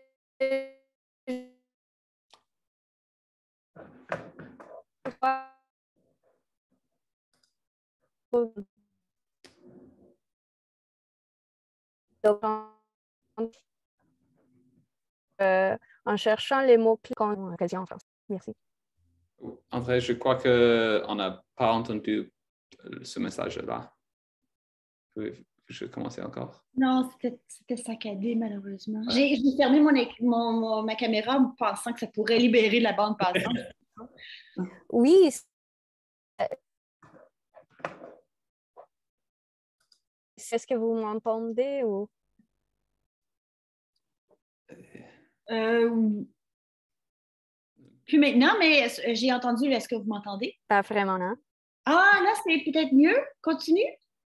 Euh, en cherchant les mots-clés qu'on a occasion en France. Merci. André, je crois qu'on n'a pas entendu ce message-là. Je vais commencer encore. Non, c'était saccadé, malheureusement. Ouais. J'ai, j'ai fermé mon, mon, mon, ma caméra en pensant que ça pourrait libérer la bande passante. Oui. Est-ce que vous m'entendez ou... Euh, plus maintenant, mais j'ai entendu, est-ce que vous m'entendez? Pas vraiment, non. Ah, là, c'est peut-être mieux. Continue.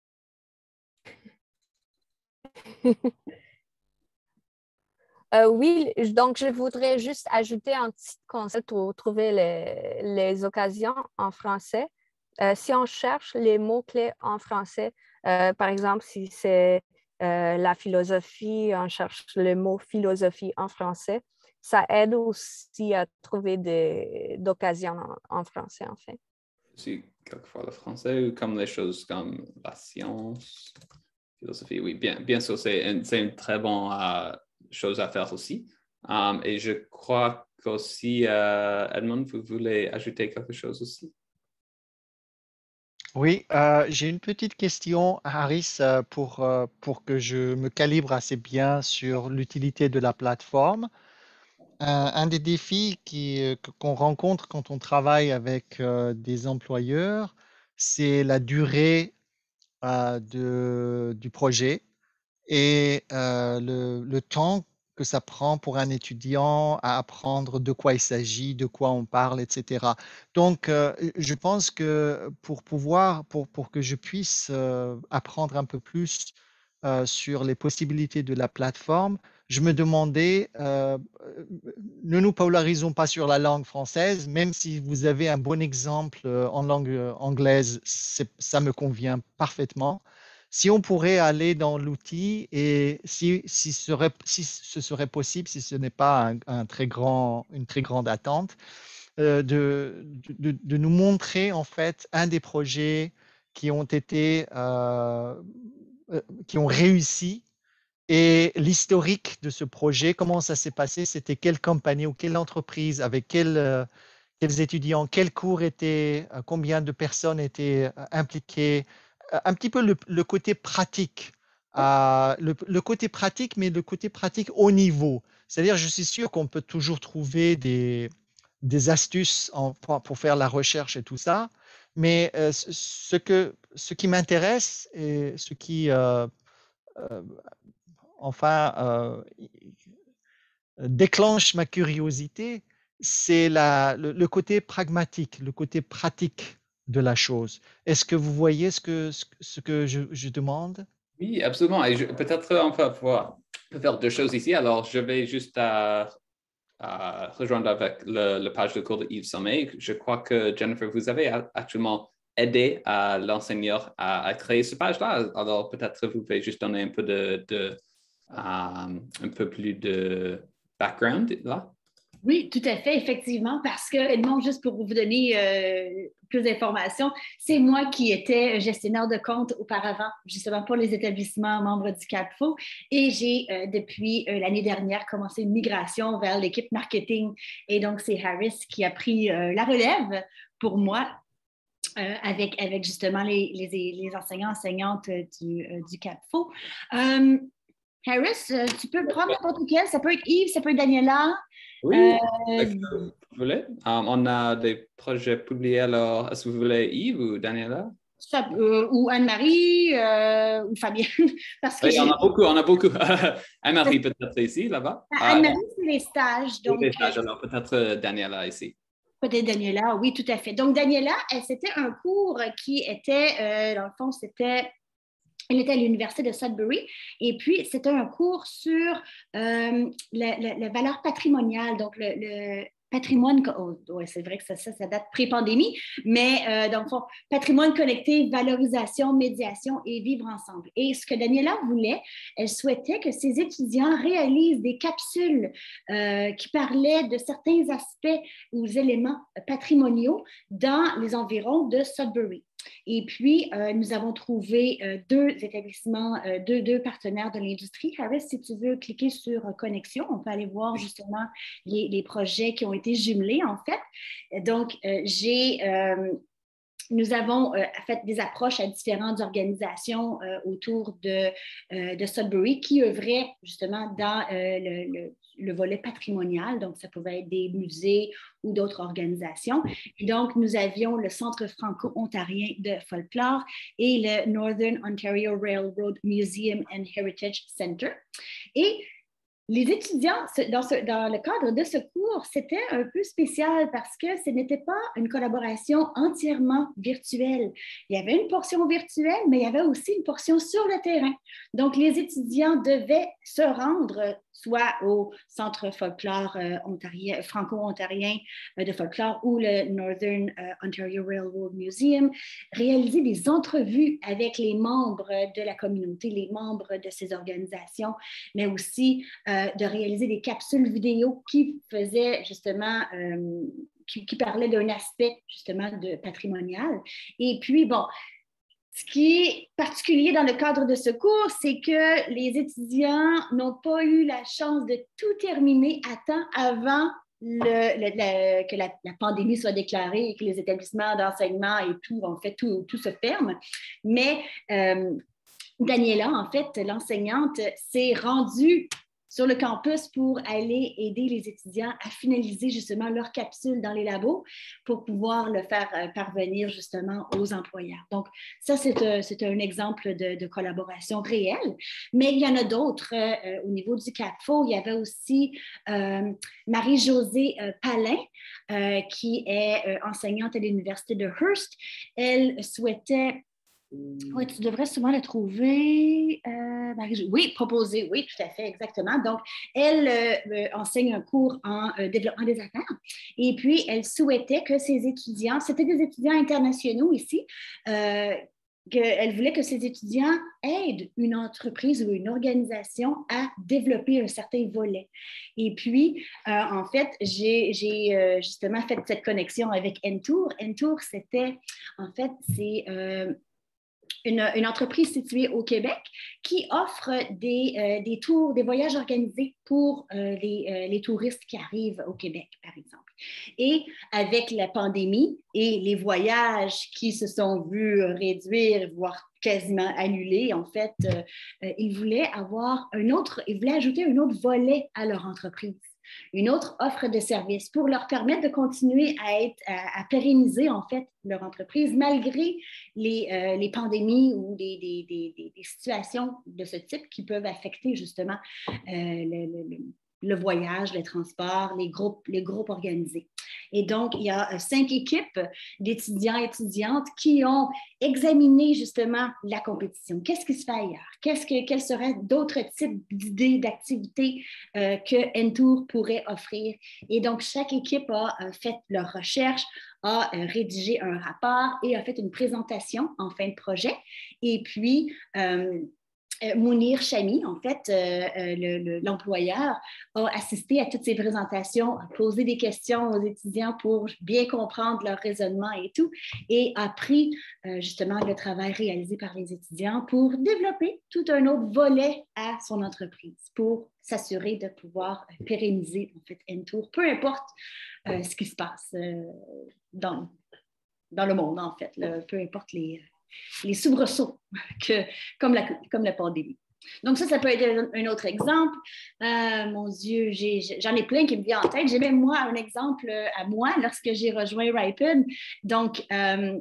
euh, oui, donc je voudrais juste ajouter un petit concept pour trouver les, les occasions en français. Euh, si on cherche les mots-clés en français, euh, par exemple, si c'est euh, la philosophie, on cherche le mot philosophie en français, ça aide aussi à trouver des, d'occasions en, en français, en fait. Aussi, quelquefois le français, ou comme les choses comme la science, philosophie, oui, bien, bien sûr, c'est une, c'est une très bonne euh, chose à faire aussi. Um, et je crois qu'aussi, euh, Edmond, vous voulez ajouter quelque chose aussi? Oui, euh, j'ai une petite question, Harris, euh, pour, euh, pour que je me calibre assez bien sur l'utilité de la plateforme. Un, un des défis qui, euh, que- qu'on rencontre quand on travaille avec euh, des employeurs, c'est la durée euh, de, du projet et euh, le, le temps que ça prend pour un étudiant à apprendre de quoi il s'agit, de quoi on parle, et cetera. Donc, euh, je pense que pour pouvoir, pour, pour que je puisse euh, apprendre un peu plus euh, sur les possibilités de la plateforme, je me demandais, euh, ne nous polarisons pas sur la langue française, même si vous avez un bon exemple euh, en langue euh, anglaise, c'est- ça me convient parfaitement. Si on pourrait aller dans l'outil et si, si, serait, si ce serait possible, si ce n'est pas un, un très grand, une très grande attente, euh, de, de, de nous montrer en fait un des projets qui ont été, euh, euh, qui ont réussi et l'historique de ce projet, comment ça s'est passé, c'était quelle compagnie ou quelle entreprise, avec quel, euh, quels étudiants, quels cours étaient, euh, combien de personnes étaient euh, impliquées, euh, un petit peu le, le côté pratique, euh, le, le côté pratique, mais le côté pratique au niveau. C'est-à-dire, je suis sûr qu'on peut toujours trouver des, des astuces en, pour, pour faire la recherche et tout ça, mais euh, ce, que, ce qui m'intéresse et ce qui, euh, euh, enfin, euh, déclenche ma curiosité, c'est la, le, le côté pragmatique, le côté pratique de la chose. Est-ce que vous voyez ce que, ce, ce que je, je demande? Oui, absolument. Et je- peut-être on peut pouvoir faire deux choses ici. Alors, je vais juste à, à rejoindre avec le, le page de cours de Yves Sommet. Je crois que, Jennifer, vous avez actuellement aidé à l'enseignant à, à créer ce page-là. Alors, peut-être vous pouvez juste donner un peu de, de um, un peu plus de background là. Oui, tout à fait, effectivement, parce que, Edmond, juste pour vous donner euh, plus d'informations, c'est moi qui étais gestionnaire de compte auparavant, justement pour les établissements membres du CAPFO, et j'ai, euh, depuis euh, l'année dernière, commencé une migration vers l'équipe marketing. Et donc, c'est Harris qui a pris euh, la relève pour moi. Euh, avec, avec justement les, les, les enseignants enseignantes du, euh, du CAPFO. Euh, Harris, euh, tu peux prendre n'importe quel. Ça peut être Yves, ça peut être Daniela. Oui, euh, vous voulez. Um, on a des projets publiés, alors est-ce que vous voulez Yves ou Daniela? ça, euh, ou Anne-Marie euh, ou Fabienne. Parce que oui, on j'ai... a beaucoup, on a beaucoup. Anne-Marie peut-être ici, là-bas. Anne-Marie, c'est les stages. Donc, les stages, alors peut-être Daniela ici. Peut-être Daniela, oui, tout à fait. Donc, Daniela, c'était un cours qui était, euh, dans le fond, c'était... Elle était à l'université de Sudbury et puis c'était un cours sur euh, la, la, la valeur patrimoniale, donc le, le patrimoine, oh, ouais, c'est vrai que ça, ça, ça date pré-pandémie, mais euh, dans le fond, patrimoine connecté, valorisation, médiation et vivre ensemble. Et ce que Daniela voulait, elle souhaitait que ses étudiants réalisent des capsules euh, qui parlaient de certains aspects ou éléments patrimoniaux dans les environs de Sudbury. Et puis, euh, nous avons trouvé euh, deux établissements, euh, deux, deux partenaires de l'industrie. Harris, si tu veux cliquer sur euh, Connexion, on peut aller voir justement les, les projets qui ont été jumelés, en fait. Donc, euh, j'ai... Euh, Nous avons euh, fait des approches à différentes organisations euh, autour de, euh, de Sudbury qui œuvraient justement dans euh, le, le, le volet patrimonial. Donc, ça pouvait être des musées ou d'autres organisations. Et donc, nous avions le Centre franco-ontarien de folklore et le Northern Ontario Railroad Museum and Heritage Center. Et les étudiants, dans, ce, dans le cadre de ce cours, c'était un peu spécial parce que ce n'était pas une collaboration entièrement virtuelle. Il y avait une portion virtuelle, mais il y avait aussi une portion sur le terrain. Donc, les étudiants devaient se rendre soit au Centre folklore euh, ontarien, franco-ontarien euh, de folklore ou le Northern euh, Ontario Railroad Museum, réaliser des entrevues avec les membres de la communauté, les membres de ces organisations, mais aussi euh, de réaliser des capsules vidéo qui faisaient justement... Euh, qui, qui parlaient d'un aspect justement de patrimonial. Et puis, bon, ce qui est particulier dans le cadre de ce cours, c'est que les étudiants n'ont pas eu la chance de tout terminer à temps avant le, le, le, que la, la pandémie soit déclarée et que les établissements d'enseignement et tout, en fait, tout, tout se ferme. Mais euh, Daniela, en fait, l'enseignante, s'est rendue sur le campus pour aller aider les étudiants à finaliser justement leur capsule dans les labos pour pouvoir le faire parvenir justement aux employeurs. Donc, ça, c'est un, c'est un exemple de, de collaboration réelle, mais il y en a d'autres. Euh, au niveau du C A P F O, il y avait aussi euh, Marie-Josée euh, Palin, euh, qui est euh, enseignante à l'Université de Hearst. Elle souhaitait... Oui, tu devrais souvent la trouver. Euh, Marie, oui, proposer, oui, tout à fait, exactement. Donc, elle euh, enseigne un cours en euh, développement des affaires et puis elle souhaitait que ses étudiants, c'était des étudiants internationaux ici, euh, qu'elle voulait que ses étudiants aident une entreprise ou une organisation à développer un certain volet. Et puis, euh, en fait, j'ai, j'ai euh, justement fait cette connexion avec Entour. Entour, c'était, en fait, c'est... Euh, Une, une entreprise située au Québec qui offre des, euh, des tours, des voyages organisés pour euh, les, euh, les touristes qui arrivent au Québec, par exemple. Et avec la pandémie et les voyages qui se sont vus réduire, voire quasiment annulés, en fait, euh, euh, ils voulaient avoir un autre, ils voulaient ajouter un autre volet à leur entreprise, une autre offre de services pour leur permettre de continuer à, être, à, à pérenniser en fait leur entreprise malgré les, euh, les pandémies ou des, des, des, des situations de ce type qui peuvent affecter justement euh, le, le, le voyage, les transports, les groupes, les groupes organisés. Et donc, il y a cinq équipes d'étudiants et étudiantes qui ont examiné justement la compétition. Qu'est-ce qui se fait ailleurs? Qu'est-ce que, quels seraient d'autres types d'idées, d'activités euh, que Entour pourrait offrir? Et donc, chaque équipe a euh, fait leur recherche, a euh, rédigé un rapport et a fait une présentation en fin de projet. Et puis, euh, Euh, Mounir Chami, en fait, euh, le, le, l'employeur, a assisté à toutes ces présentations, a posé des questions aux étudiants pour bien comprendre leur raisonnement et tout, et a pris euh, justement le travail réalisé par les étudiants pour développer tout un autre volet à son entreprise, pour s'assurer de pouvoir pérenniser, en fait, Entour, peu importe euh, ce qui se passe euh, dans, dans le monde, en fait, là, peu importe les... les soubresauts que, comme, la, comme la pandémie. Donc ça, ça peut être un, un autre exemple. Euh, mon Dieu, j'ai, j'en ai plein qui me viennent en tête. J'ai même moi un exemple à moi lorsque j'ai rejoint Ripen. Donc, euh,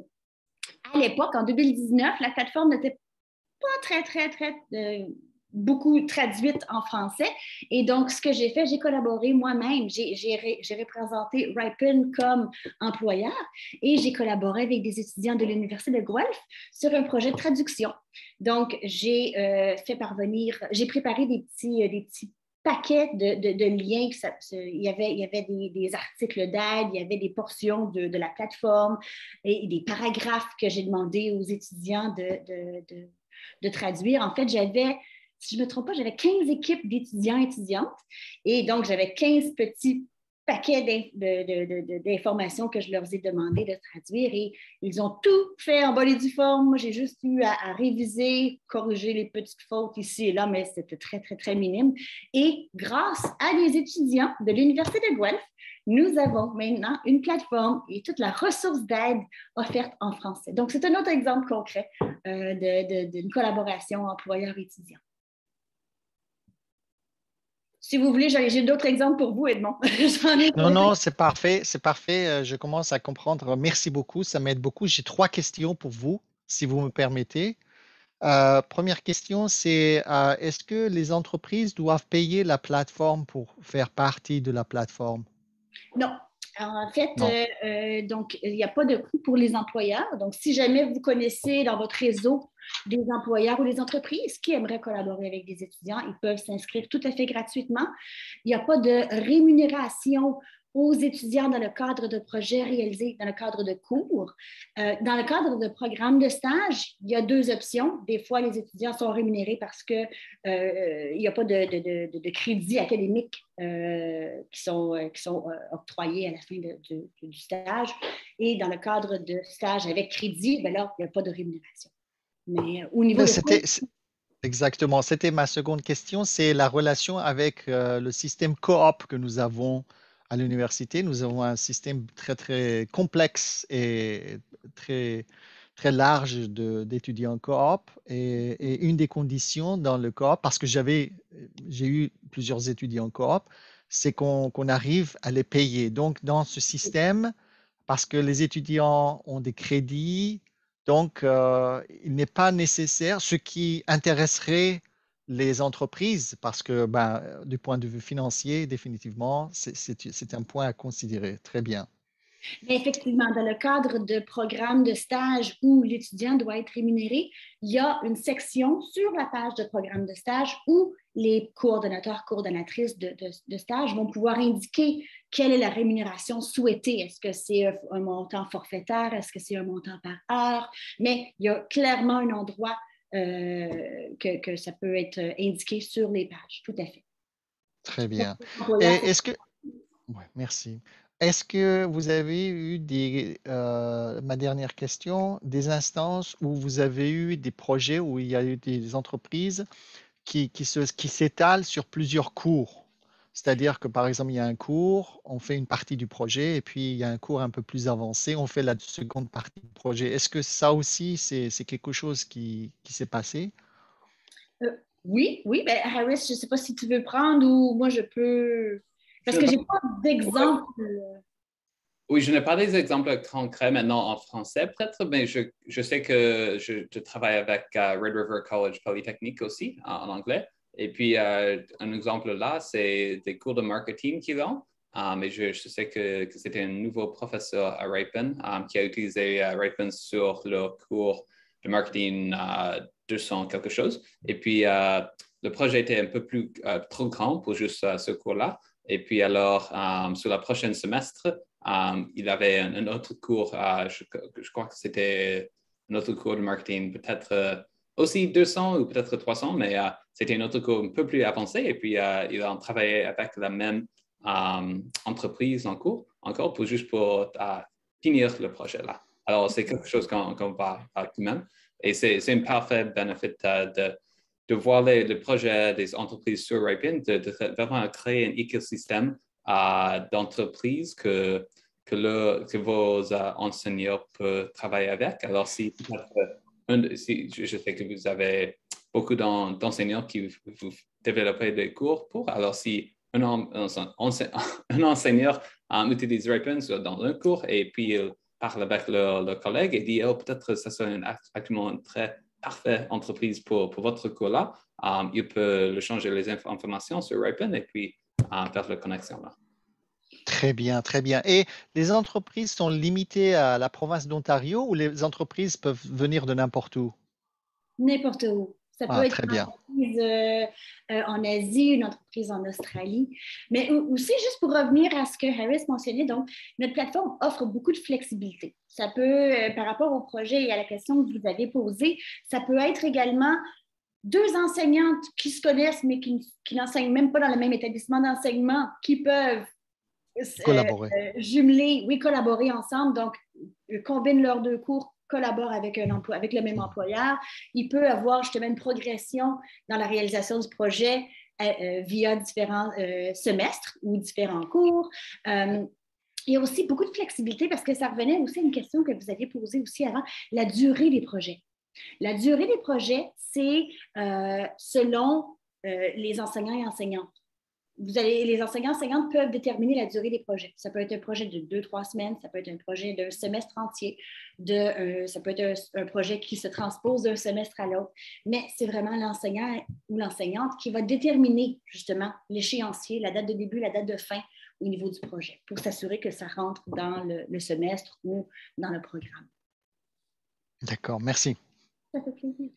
à l'époque, en deux mille dix-neuf, la plateforme n'était pas très, très, très... Euh, beaucoup traduite en français. Et donc, ce que j'ai fait, j'ai collaboré moi-même. J'ai, j'ai, j'ai représenté Ripen comme employeur et j'ai collaboré avec des étudiants de l'Université de Guelph sur un projet de traduction. Donc, j'ai euh, fait parvenir, j'ai préparé des petits, des petits paquet de, de, de liens. Ça, il y avait, il y avait des, des articles d'aide, il y avait des portions de, de la plateforme et, et des paragraphes que j'ai demandé aux étudiants de, de, de, de traduire. En fait, j'avais, si je ne me trompe pas, j'avais quinze équipes d'étudiants et étudiantes. Et donc, j'avais quinze petits paquets d'informations que je leur ai demandé de traduire et ils ont tout fait en bonne et due forme. Moi, j'ai juste eu à, à réviser, corriger les petites fautes ici et là, mais c'était très, très, très minime. Et grâce à des étudiants de l'Université de Guelph, nous avons maintenant une plateforme et toute la ressource d'aide offerte en français. Donc, c'est un autre exemple concret euh, d'une collaboration employeur-étudiant. Si vous voulez, j'ai d'autres exemples pour vous, Edmond. Non, non, c'est parfait, c'est parfait. Je commence à comprendre. Merci beaucoup, ça m'aide beaucoup. J'ai trois questions pour vous, si vous me permettez. Euh, première question, c'est euh, est-ce que les entreprises doivent payer la plateforme pour faire partie de la plateforme? Non. En fait, euh, euh, donc, il n'y a pas de coût pour les employeurs. Donc, si jamais vous connaissez dans votre réseau des employeurs ou des entreprises qui aimeraient collaborer avec des étudiants, ils peuvent s'inscrire tout à fait gratuitement. Il n'y a pas de rémunération aux étudiants dans le cadre de projets réalisés dans le cadre de cours. Euh, dans le cadre de programmes de stage, il y a deux options. Des fois, les étudiants sont rémunérés parce qu'il euh, n'y a pas de, de, de, de crédits académiques euh, qui sont, qui sont euh, octroyés à la fin de, de, du stage. Et dans le cadre de stage avec crédit, ben là, il n'y a pas de rémunération. Mais euh, au niveau de... C'était... Exactement, c'était ma seconde question, c'est la relation avec euh, le système coop que nous avons à l'université. Nous avons un système très, très complexe et très, très large d'étudiants coop. Et, et une des conditions dans le coop, parce que j'avais, j'ai eu plusieurs étudiants coop, c'est qu'on qu'on arrive à les payer. Donc, dans ce système, parce que les étudiants ont des crédits, donc, euh, il n'est pas nécessaire, ce qui intéresserait les entreprises, parce que ben, du point de vue financier, définitivement, c'est un point à considérer. Très bien. Mais effectivement, dans le cadre de programmes de stage où l'étudiant doit être rémunéré, il y a une section sur la page de programme de stage où les coordonnateurs, coordonnatrices de, de, de stage vont pouvoir indiquer quelle est la rémunération souhaitée. Est-ce que c'est un montant forfaitaire? Est-ce que c'est un montant par heure? Mais il y a clairement un endroit euh, que, que ça peut être indiqué sur les pages. Tout à fait. Très bien. Est-ce que... Ouais, merci. Est-ce que vous avez eu des, euh, ma dernière question, des instances où vous avez eu des projets où il y a eu des entreprises qui, qui se, qui s'étalent sur plusieurs cours? C'est-à-dire que par exemple, il y a un cours, on fait une partie du projet et puis il y a un cours un peu plus avancé, on fait la seconde partie du projet. Est-ce que ça aussi, c'est quelque chose qui, qui s'est passé? Euh, oui, oui. Ben, Harris, je ne sais pas si tu veux prendre ou moi je peux... Parce que je n'ai pas d'exemple. Oui, je n'ai pas des exemples concrets maintenant en français, peut-être, mais je, je sais que je, je travaille avec uh, Red River College Polytechnique aussi, en, en anglais. Et puis, uh, un exemple là, c'est des cours de marketing qu'ils ont. Um, et je, je sais que, que c'était un nouveau professeur à Ripon um, qui a utilisé uh, Ripon sur le cours de marketing uh, deux cents quelque chose. Et puis, uh, le projet était un peu plus uh, trop grand pour juste uh, ce cours-là. Et puis alors, um, sur la prochaine semestre, um, il avait un, un autre cours, uh, je, je crois que c'était un autre cours de marketing, peut-être uh, aussi deux cents ou peut-être trois cents, mais uh, c'était un autre cours un peu plus avancé. Et puis, uh, il a travaillé avec la même um, entreprise en cours, encore, pour, juste pour uh, finir le projet-là. Alors, c'est quelque chose qu'on qu'on va uh, tout de même. Et c'est un parfait bénéfice uh, de de voir les, les projets des entreprises sur Ripon, de, de vraiment créer un écosystème uh, d'entreprises que, que, le, que vos uh, enseignants peuvent travailler avec. Alors, si, un, si je sais que vous avez beaucoup d'enseignants qui vous développez des cours pour, alors si un, un, un enseignant um, utilise Ripon dans un cours et puis il parle avec leur, leur collègue et dit, oh, peut-être que ça serait actuellement très parfait entreprise pour, pour votre cours-là, um, il peut le changer les inf informations sur Ripon et puis uh, faire la connexion là. Très bien, très bien. Et les entreprises sont limitées à la province d'Ontario ou les entreprises peuvent venir de n'importe où? N'importe où. Ça peut Ah, être très une bien. entreprise euh, euh, en Asie, une entreprise en Australie. Mais aussi, juste pour revenir à ce que Harris mentionnait, donc, notre plateforme offre beaucoup de flexibilité. Ça peut, euh, par rapport au projet et à la question que vous avez posée, ça peut être également deux enseignantes qui se connaissent, mais qui, qui n'enseignent même pas dans le même établissement d'enseignement, qui peuvent euh, Collaborer. euh, jumeler, oui, collaborer ensemble. Donc, ils combinent leurs deux cours, collaborent avec, un emploi, avec le même employeur. Il peut avoir justement une progression dans la réalisation du projet euh, euh, via différents euh, semestres ou différents cours. Euh, il y a aussi beaucoup de flexibilité parce que ça revenait aussi à une question que vous aviez posée aussi avant, la durée des projets. La durée des projets, c'est euh, selon euh, les enseignants et enseignantes. Vous allez, les enseignants et enseignantes peuvent déterminer la durée des projets. Ça peut être un projet de deux, trois semaines, ça peut être un projet d'un semestre entier, de, euh, ça peut être un, un projet qui se transpose d'un semestre à l'autre. Mais c'est vraiment l'enseignant ou l'enseignante qui va déterminer justement l'échéancier, la date de début, la date de fin au niveau du projet pour s'assurer que ça rentre dans le, le semestre ou dans le programme. D'accord, merci. Ça fait plaisir.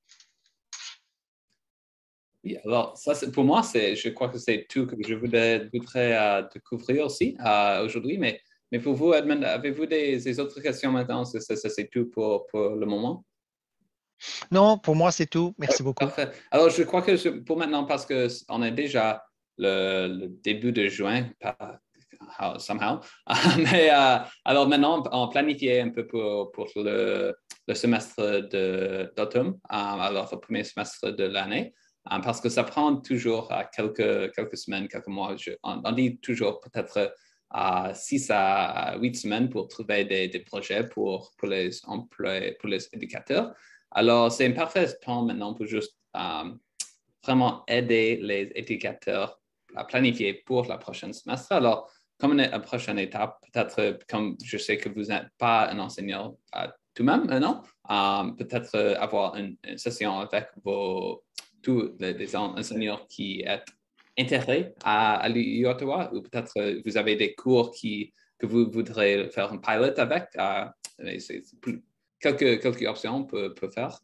Oui, alors, ça, pour moi, je crois que c'est tout que je voudrais, voudrais euh, découvrir aussi euh, aujourd'hui. Mais, mais pour vous, Edmond, avez-vous des, des autres questions maintenant? Ça, ça, ça c'est tout pour, pour le moment? Non, pour moi, c'est tout. Oui, Merci beaucoup. parfait. Alors, je crois que je, pour maintenant, parce qu'on est déjà le, le début de juin, pas, somehow. Mais euh, alors maintenant, on planifiait un peu pour, pour le, le semestre d'automne, euh, alors le premier semestre de l'année, euh, parce que ça prend toujours euh, quelques, quelques semaines, quelques mois. Je, on, on dit toujours peut-être à six à huit semaines pour trouver des, des projets pour, pour, les emplois, pour les éducateurs. Alors, c'est un parfait temps maintenant pour juste euh, vraiment aider les éducateurs à planifier pour la prochaine semestre. Alors, comme une, une prochaine étape, peut-être comme je sais que vous n'êtes pas un enseignant euh, tout-même, euh, non? Euh, peut-être euh, avoir une, une session avec vos, tous les, les enseignants qui sont intéressés à, à l'U Ottawa, ou peut-être euh, vous avez des cours qui, que vous voudrez faire un pilot avec. Euh, c'est, c'est plus, quelques, quelques options peut, peut faire.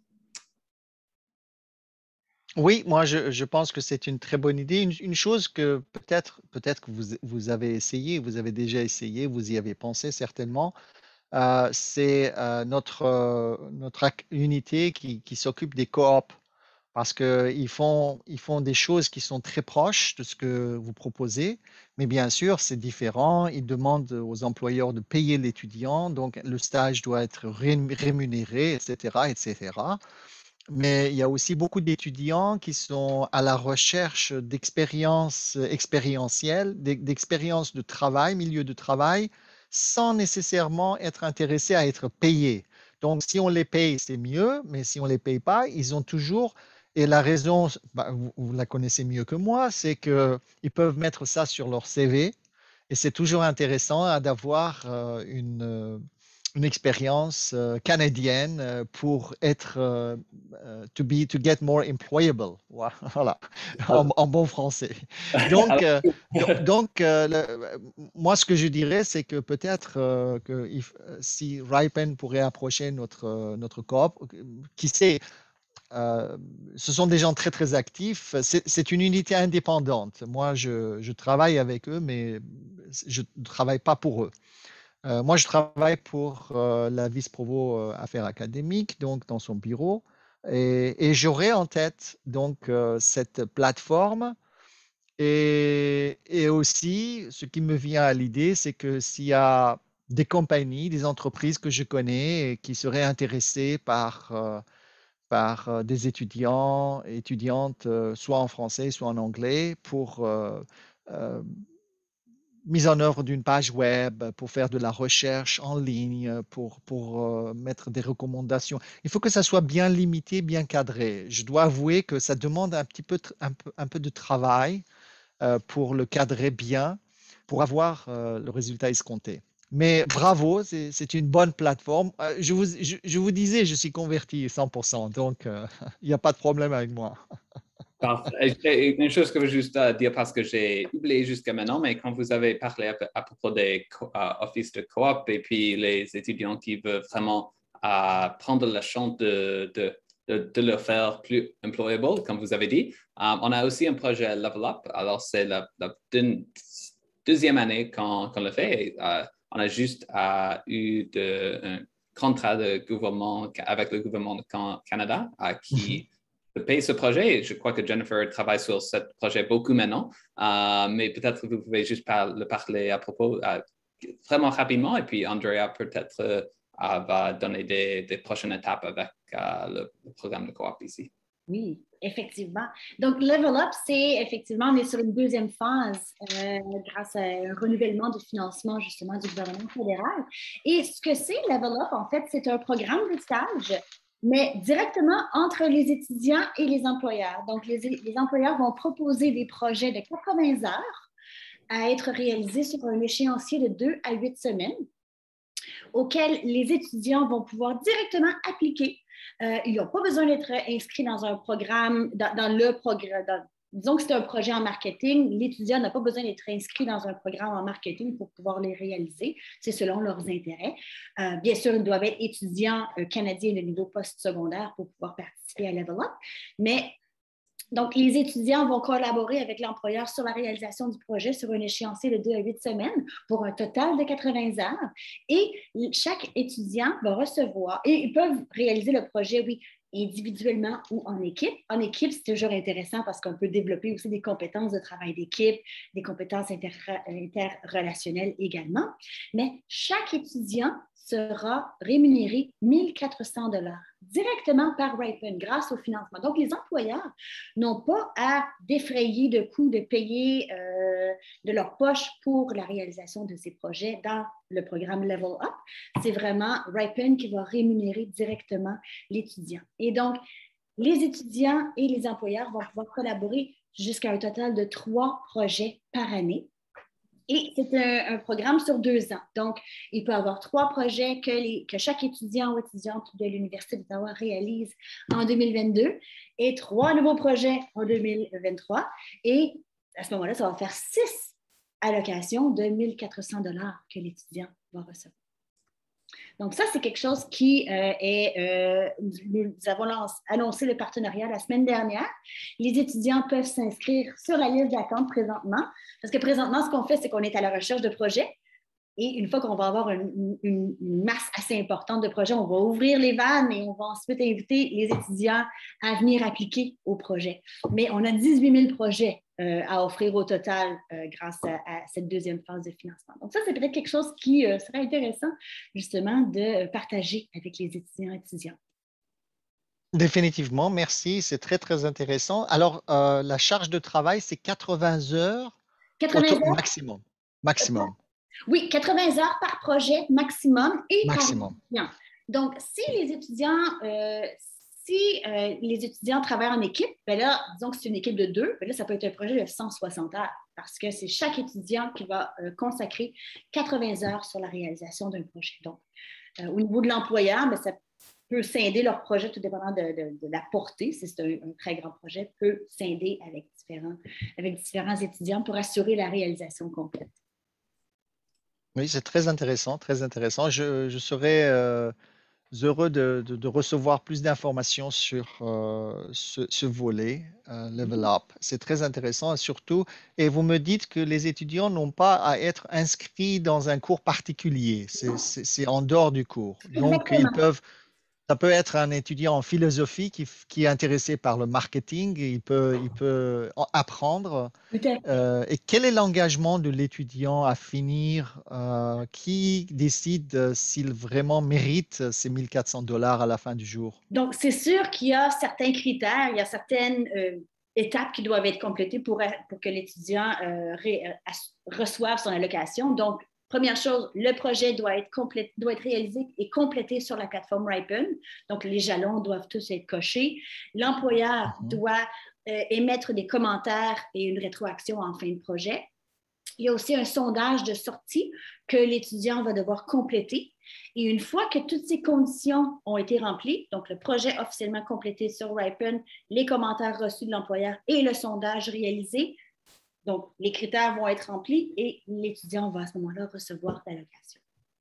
Oui, moi, je, je pense que c'est une très bonne idée. Une, une chose que peut-être peut-être que vous, vous avez essayé, vous avez déjà essayé, vous y avez pensé certainement, euh, c'est euh, notre, euh, notre ac- unité qui, qui s'occupe des coops. Parce qu'ils font, ils font des choses qui sont très proches de ce que vous proposez, mais bien sûr, c'est différent. Ils demandent aux employeurs de payer l'étudiant, donc le stage doit être ré- rémunéré, et cetera, et cetera. Mais il y a aussi beaucoup d'étudiants qui sont à la recherche d'expériences expérientielles, d'expériences de travail, milieu de travail, sans nécessairement être intéressés à être payés. Donc, si on les paye, c'est mieux, mais si on ne les paye pas, ils ont toujours, et la raison, bah, vous, vous la connaissez mieux que moi, c'est qu'ils peuvent mettre ça sur leur C V, et c'est toujours intéressant d'avoir euh, une, euh, une expérience euh, canadienne euh, pour être euh, euh, to be to get more employable, voilà, en, en bon français. Donc, euh, do- donc euh, le- moi, ce que je dirais, c'est que peut-être euh, que if- si Ripen pourrait approcher notre euh, notre coop, qui sait, euh, ce sont des gens très très actifs. C'est c'est une unité indépendante. Moi, je, je travaille avec eux, mais je ne travaille pas pour eux. Euh, moi, je travaille pour euh, la vice-provo euh, affaires académiques, donc dans son bureau, et, et j'aurai en tête donc euh, cette plateforme. Et, et aussi, ce qui me vient à l'idée, c'est que s'il y a des compagnies, des entreprises que je connais et qui seraient intéressées par, euh, par euh, des étudiants, étudiantes, euh, soit en français, soit en anglais, pour euh, euh, mise en œuvre d'une page web, pour faire de la recherche en ligne, pour, pour euh, mettre des recommandations. Il faut que ça soit bien limité, bien cadré. Je dois avouer que ça demande un petit peu, un peu, un peu de travail euh, pour le cadrer bien, pour avoir euh, le résultat escompté. Mais bravo, c'est c'est une bonne plateforme. Euh, je vous, je, je vous disais, je suis converti cent pour cent, donc euh, il n'y a pas de problème avec moi. Parfait. Et une chose que je veux juste euh, dire, parce que j'ai oublié jusqu'à maintenant, mais quand vous avez parlé à, à propos des co- euh, offices de coop et puis les étudiants qui veulent vraiment euh, prendre la chance de, de, de, de le faire plus employable, comme vous avez dit. Um, on a aussi un projet Level Up. Alors, c'est la, la deux, deuxième année qu'on, qu'on le fait. Et, uh, on a juste uh, eu de, un contrat de gouvernement avec le gouvernement du Canada uh, qui paye ce projet. Et je crois que Jennifer travaille sur ce projet beaucoup maintenant. Uh, mais peut-être que vous pouvez juste par, le parler à propos uh, vraiment rapidement. Et puis, Andrea peut-être uh, va donner des, des prochaines étapes avec uh, le, le programme de coop ici. Oui, effectivement. Donc, Level Up, c'est effectivement, on est sur une deuxième phase euh, grâce à un renouvellement de financement justement du gouvernement fédéral. Et ce que c'est Level Up, en fait, c'est un programme de stage, mais directement entre les étudiants et les employeurs. Donc, les, les employeurs vont proposer des projets de quatre-vingts heures à être réalisés sur un échéancier de deux à huit semaines, auxquels les étudiants vont pouvoir directement appliquer. Euh, ils n'ont pas besoin d'être inscrits dans un programme, dans, dans le programme. Dans, disons que c'est un projet en marketing, l'étudiant n'a pas besoin d'être inscrit dans un programme en marketing pour pouvoir les réaliser. C'est selon leurs intérêts. Euh, bien sûr, ils doivent être étudiants euh, canadiens de niveau post-secondaire pour pouvoir participer à Level Up, mais donc, les étudiants vont collaborer avec l'employeur sur la réalisation du projet sur un échéancier de deux à huit semaines pour un total de quatre-vingts heures. Et chaque étudiant va recevoir, et ils peuvent réaliser le projet, oui, individuellement ou en équipe. En équipe, c'est toujours intéressant parce qu'on peut développer aussi des compétences de travail d'équipe, des compétences inter interrelationnelles également. Mais chaque étudiant sera rémunéré mille quatre cents dollars directement par Ripen grâce au financement. Donc, les employeurs n'ont pas à défrayer de coûts de payer euh, de leur poche pour la réalisation de ces projets dans le programme Level Up. C'est vraiment Ripen qui va rémunérer directement l'étudiant. Et donc, les étudiants et les employeurs vont pouvoir collaborer jusqu'à un total de trois projets par année. Et c'est un, un programme sur deux ans. Donc, il peut y avoir trois projets que, les, que chaque étudiant ou étudiante de l'Université d'Ottawa réalise en deux mille vingt-deux et trois nouveaux projets en deux mille vingt-trois. Et à ce moment-là, ça va faire six allocations de mille quatre cents dollars que l'étudiant va recevoir. Donc, ça, c'est quelque chose qui euh, est... Euh, nous avons lancé, annoncé le partenariat la semaine dernière. Les étudiants peuvent s'inscrire sur la liste d'attente présentement, parce que présentement, ce qu'on fait, c'est qu'on est à la recherche de projets. Et une fois qu'on va avoir une, une, une masse assez importante de projets, on va ouvrir les vannes et on va ensuite inviter les étudiants à venir appliquer au projet. Mais on a dix-huit mille projets euh, à offrir au total euh, grâce à, à cette deuxième phase de financement. Donc ça, c'est peut-être quelque chose qui euh, serait intéressant justement de partager avec les étudiants et étudiantes. Définitivement, merci. C'est très, très intéressant. Alors, euh, la charge de travail, c'est quatre-vingts heures, quatre-vingts heures maximum. Maximum. Oui, quatre-vingts heures par projet maximum et maximum. par étudiant. Donc, si les étudiants, euh, si euh, les étudiants travaillent en équipe, bien là, disons que c'est une équipe de deux, bien là, ça peut être un projet de cent soixante heures parce que c'est chaque étudiant qui va euh, consacrer quatre-vingts heures sur la réalisation d'un projet. Donc, euh, au niveau de l'employeur, bien, ça peut scinder leur projet tout dépendant de, de, de la portée. Si c'est un, un très grand projet, peut scinder avec différents, avec différents étudiants pour assurer la réalisation complète. Oui, c'est très intéressant, très intéressant. Je, je serais euh, heureux de, de, de recevoir plus d'informations sur euh, ce, ce volet, euh, Level Up. C'est très intéressant, et surtout, et vous me dites que les étudiants n'ont pas à être inscrits dans un cours particulier. C'est, c'est, c'est en dehors du cours. Donc, Exactement. ils peuvent, ça peut être un étudiant en philosophie qui, qui est intéressé par le marketing, il peut, il peut en apprendre. Euh, et quel est l'engagement de l'étudiant à finir? Euh, qui décide euh, s'il vraiment mérite ces mille quatre cents dollars à la fin du jour? Donc, c'est sûr qu'il y a certains critères, il y a certaines euh, étapes qui doivent être complétées pour, pour que l'étudiant euh, reçoive son allocation. Donc, première chose, le projet doit être, complé- doit être réalisé et complété sur la plateforme Ripen. Donc, les jalons doivent tous être cochés. L'employeur mm-hmm. doit euh, émettre des commentaires et une rétroaction en fin de projet. Il y a aussi un sondage de sortie que l'étudiant va devoir compléter. Et une fois que toutes ces conditions ont été remplies, donc le projet officiellement complété sur Ripen, les commentaires reçus de l'employeur et le sondage réalisé, donc les critères vont être remplis et l'étudiant va à ce moment-là recevoir l'allocation.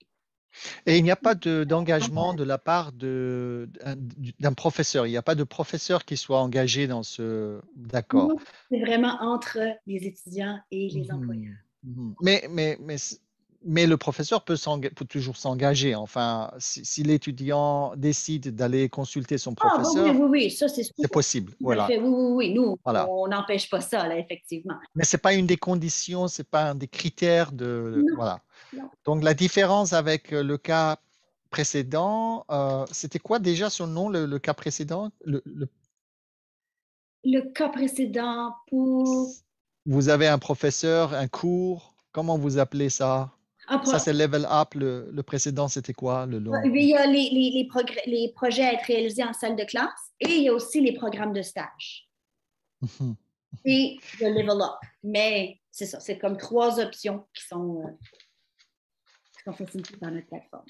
Et il n'y a pas de- d'engagement de la part de- d'un d'un professeur. Il n'y a pas de professeur qui soit engagé dans ce... D'accord. Non, c'est vraiment entre les étudiants et les employeurs. Mhm, mhm. Mais, mais, mais, mais le professeur peut, s'enga- peut toujours s'engager. Enfin, si, si l'étudiant décide d'aller consulter son Ah, bah oui, professeur, oui, oui, ça c'est sûr. c'est possible. Tout à Voilà. fait, oui, oui, oui. Nous, Voilà. on n'empêche pas ça, là, effectivement. Mais ce n'est pas une des conditions, ce n'est pas un des critères de... Non, Voilà. non. Donc, la différence avec le cas précédent, euh, c'était quoi déjà son nom, le, le cas précédent? Le- le- Le cas précédent pour Vous avez un professeur, un cours, comment vous appelez ça? un Ça, pro- c'est level up. Le, le précédent, c'était quoi? Le long? il y a les, les, les, progr- les projets à être réalisés en salle de classe et il y a aussi les programmes de stage Mhm. et le level up. Mais c'est ça, c'est comme trois options qui sont, euh, qui sont facilitées par notre plateforme.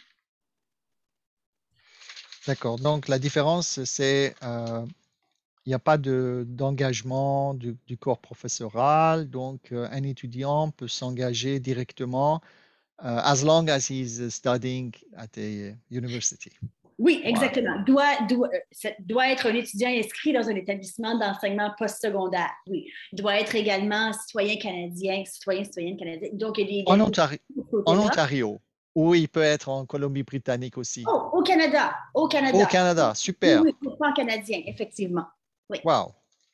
D'accord. Donc, la différence, c'est euh, il n'y a pas de, d'engagement du, du corps professoral. Donc, euh, un étudiant peut s'engager directement uh, as long as he's studying at a university. Oui, Voilà. exactement. Doit, doit, euh, doit être un étudiant inscrit dans un établissement d'enseignement postsecondaire. Oui. Doit être également citoyen canadien, citoyen, citoyenne canadienne. Donc, il y a En, des Ontari- en Ontario, ou il peut être en Colombie-Britannique aussi. Oh, au Canada, au Canada. Au Canada, Oui, super. oui, pas en canadien, effectivement. Oui. Wow.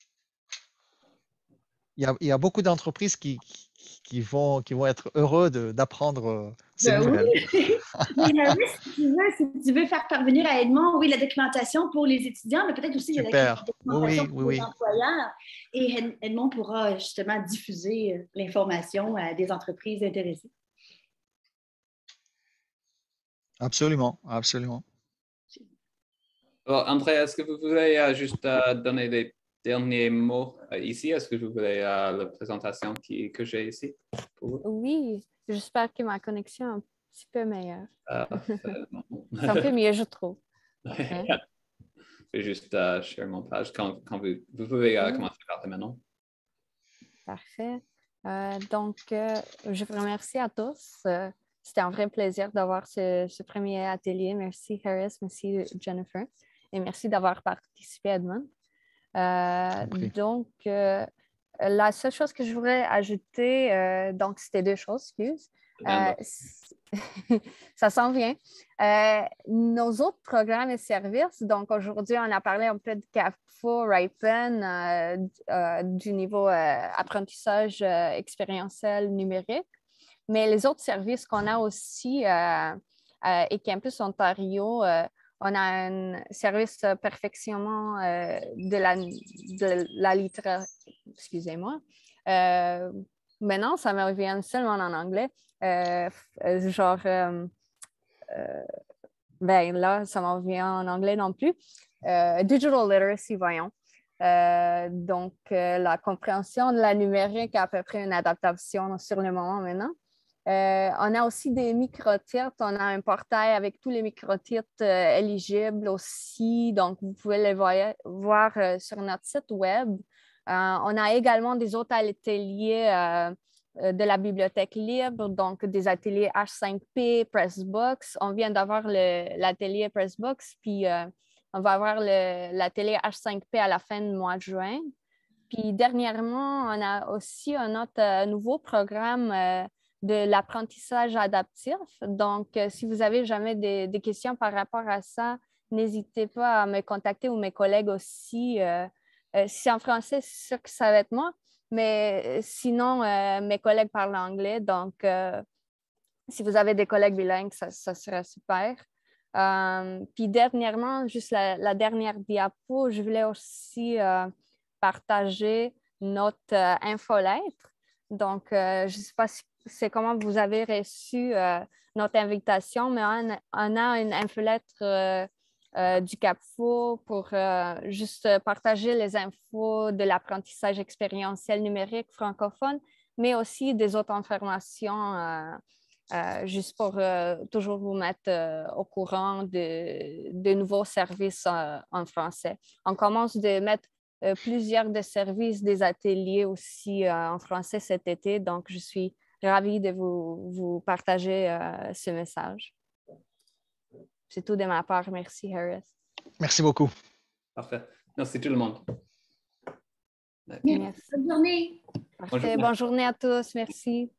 Il y a, il y a beaucoup d'entreprises qui, qui, qui vont, qui vont être heureux de- d'apprendre euh, ces Ben nouvelles. oui. Mais Harris, si tu, veux, si tu veux faire parvenir à Edmond, oui, la documentation pour les étudiants, mais peut-être aussi la Super. documentation Oui, oui, pour oui, les oui. employeurs. Et Ed- Edmond pourra justement diffuser euh, l'information à des entreprises intéressées. Absolument, absolument. Alors, André, est-ce que vous voulez euh, juste euh, donner les derniers mots euh, ici? Est-ce que vous voulez euh, la présentation qui, que j'ai ici pour vous? Oui, j'espère que ma connexion est un petit peu meilleure. Euh, C'est un peu mieux, je trouve. Hein? Je vais juste euh, share mon page quand, quand vous, vous pouvez euh, Oui. commencer à parler maintenant. Parfait. Euh, donc, euh, je vous remercie à tous. Euh, C'était un vrai plaisir d'avoir ce, ce premier atelier. Merci Harris, merci Jennifer. Et merci d'avoir participé, Edmond. Euh, Compris. donc, euh, la seule chose que je voudrais ajouter, euh, donc c'était deux choses, excuse. Euh, ça s'en vient. Euh, nos autres programmes et services, donc aujourd'hui, on a parlé un peu de CAFO, Ripen, euh, euh, du niveau euh, apprentissage euh, expérientiel numérique, mais les autres services qu'on a aussi euh, euh, et Campus Ontario, euh, on a un service de perfectionnement euh, de la, de la littérature, excusez-moi. Euh, maintenant, ça me revient seulement en anglais. Euh, genre, euh, euh, ben là, ça m'en revient en anglais non plus. Euh, digital literacy, voyons. Euh, donc, euh, la compréhension de la numérique a à peu près une adaptation sur le moment maintenant. Euh, on a aussi des microtitres. On a un portail avec tous les microtitres euh, éligibles aussi. Donc, vous pouvez les voir, voir euh, sur notre site web. Euh, on a également des autres ateliers euh, de la bibliothèque libre, donc des ateliers H cinq P, Pressbox. On vient d'avoir l'atelier Pressbox, puis euh, on va avoir l'atelier H cinq P à la fin du mois de juin. Puis dernièrement, on a aussi un autre euh, nouveau programme euh, de l'apprentissage adaptif. Donc, euh, si vous avez jamais des, des questions par rapport à ça, n'hésitez pas à me contacter ou mes collègues aussi. Euh, euh, si c'est en français, c'est sûr que ça va être moi. Mais sinon, euh, mes collègues parlent anglais, donc euh, si vous avez des collègues bilingues, ça, ça serait super. Euh, puis dernièrement, juste la, la dernière diapo, je voulais aussi euh, partager notre euh, infolettre. Donc, euh, je ne sais pas si c'est comment vous avez reçu euh, notre invitation, mais on, on a une infolettre euh, Euh, du CAPFO pour euh, juste partager les infos de l'apprentissage expérientiel numérique francophone, mais aussi des autres informations euh, euh, juste pour euh, toujours vous mettre euh, au courant de, de nouveaux services euh, en français. On commence de mettre euh, plusieurs de services, des ateliers aussi euh, en français cet été, donc je suis ravie de vous, vous partager euh, ce message. c'est tout de ma part. Merci, Harris. Merci beaucoup. Parfait. Merci tout le monde. Merci. Bonne journée. Parfait. Bonne journée à tous. Merci.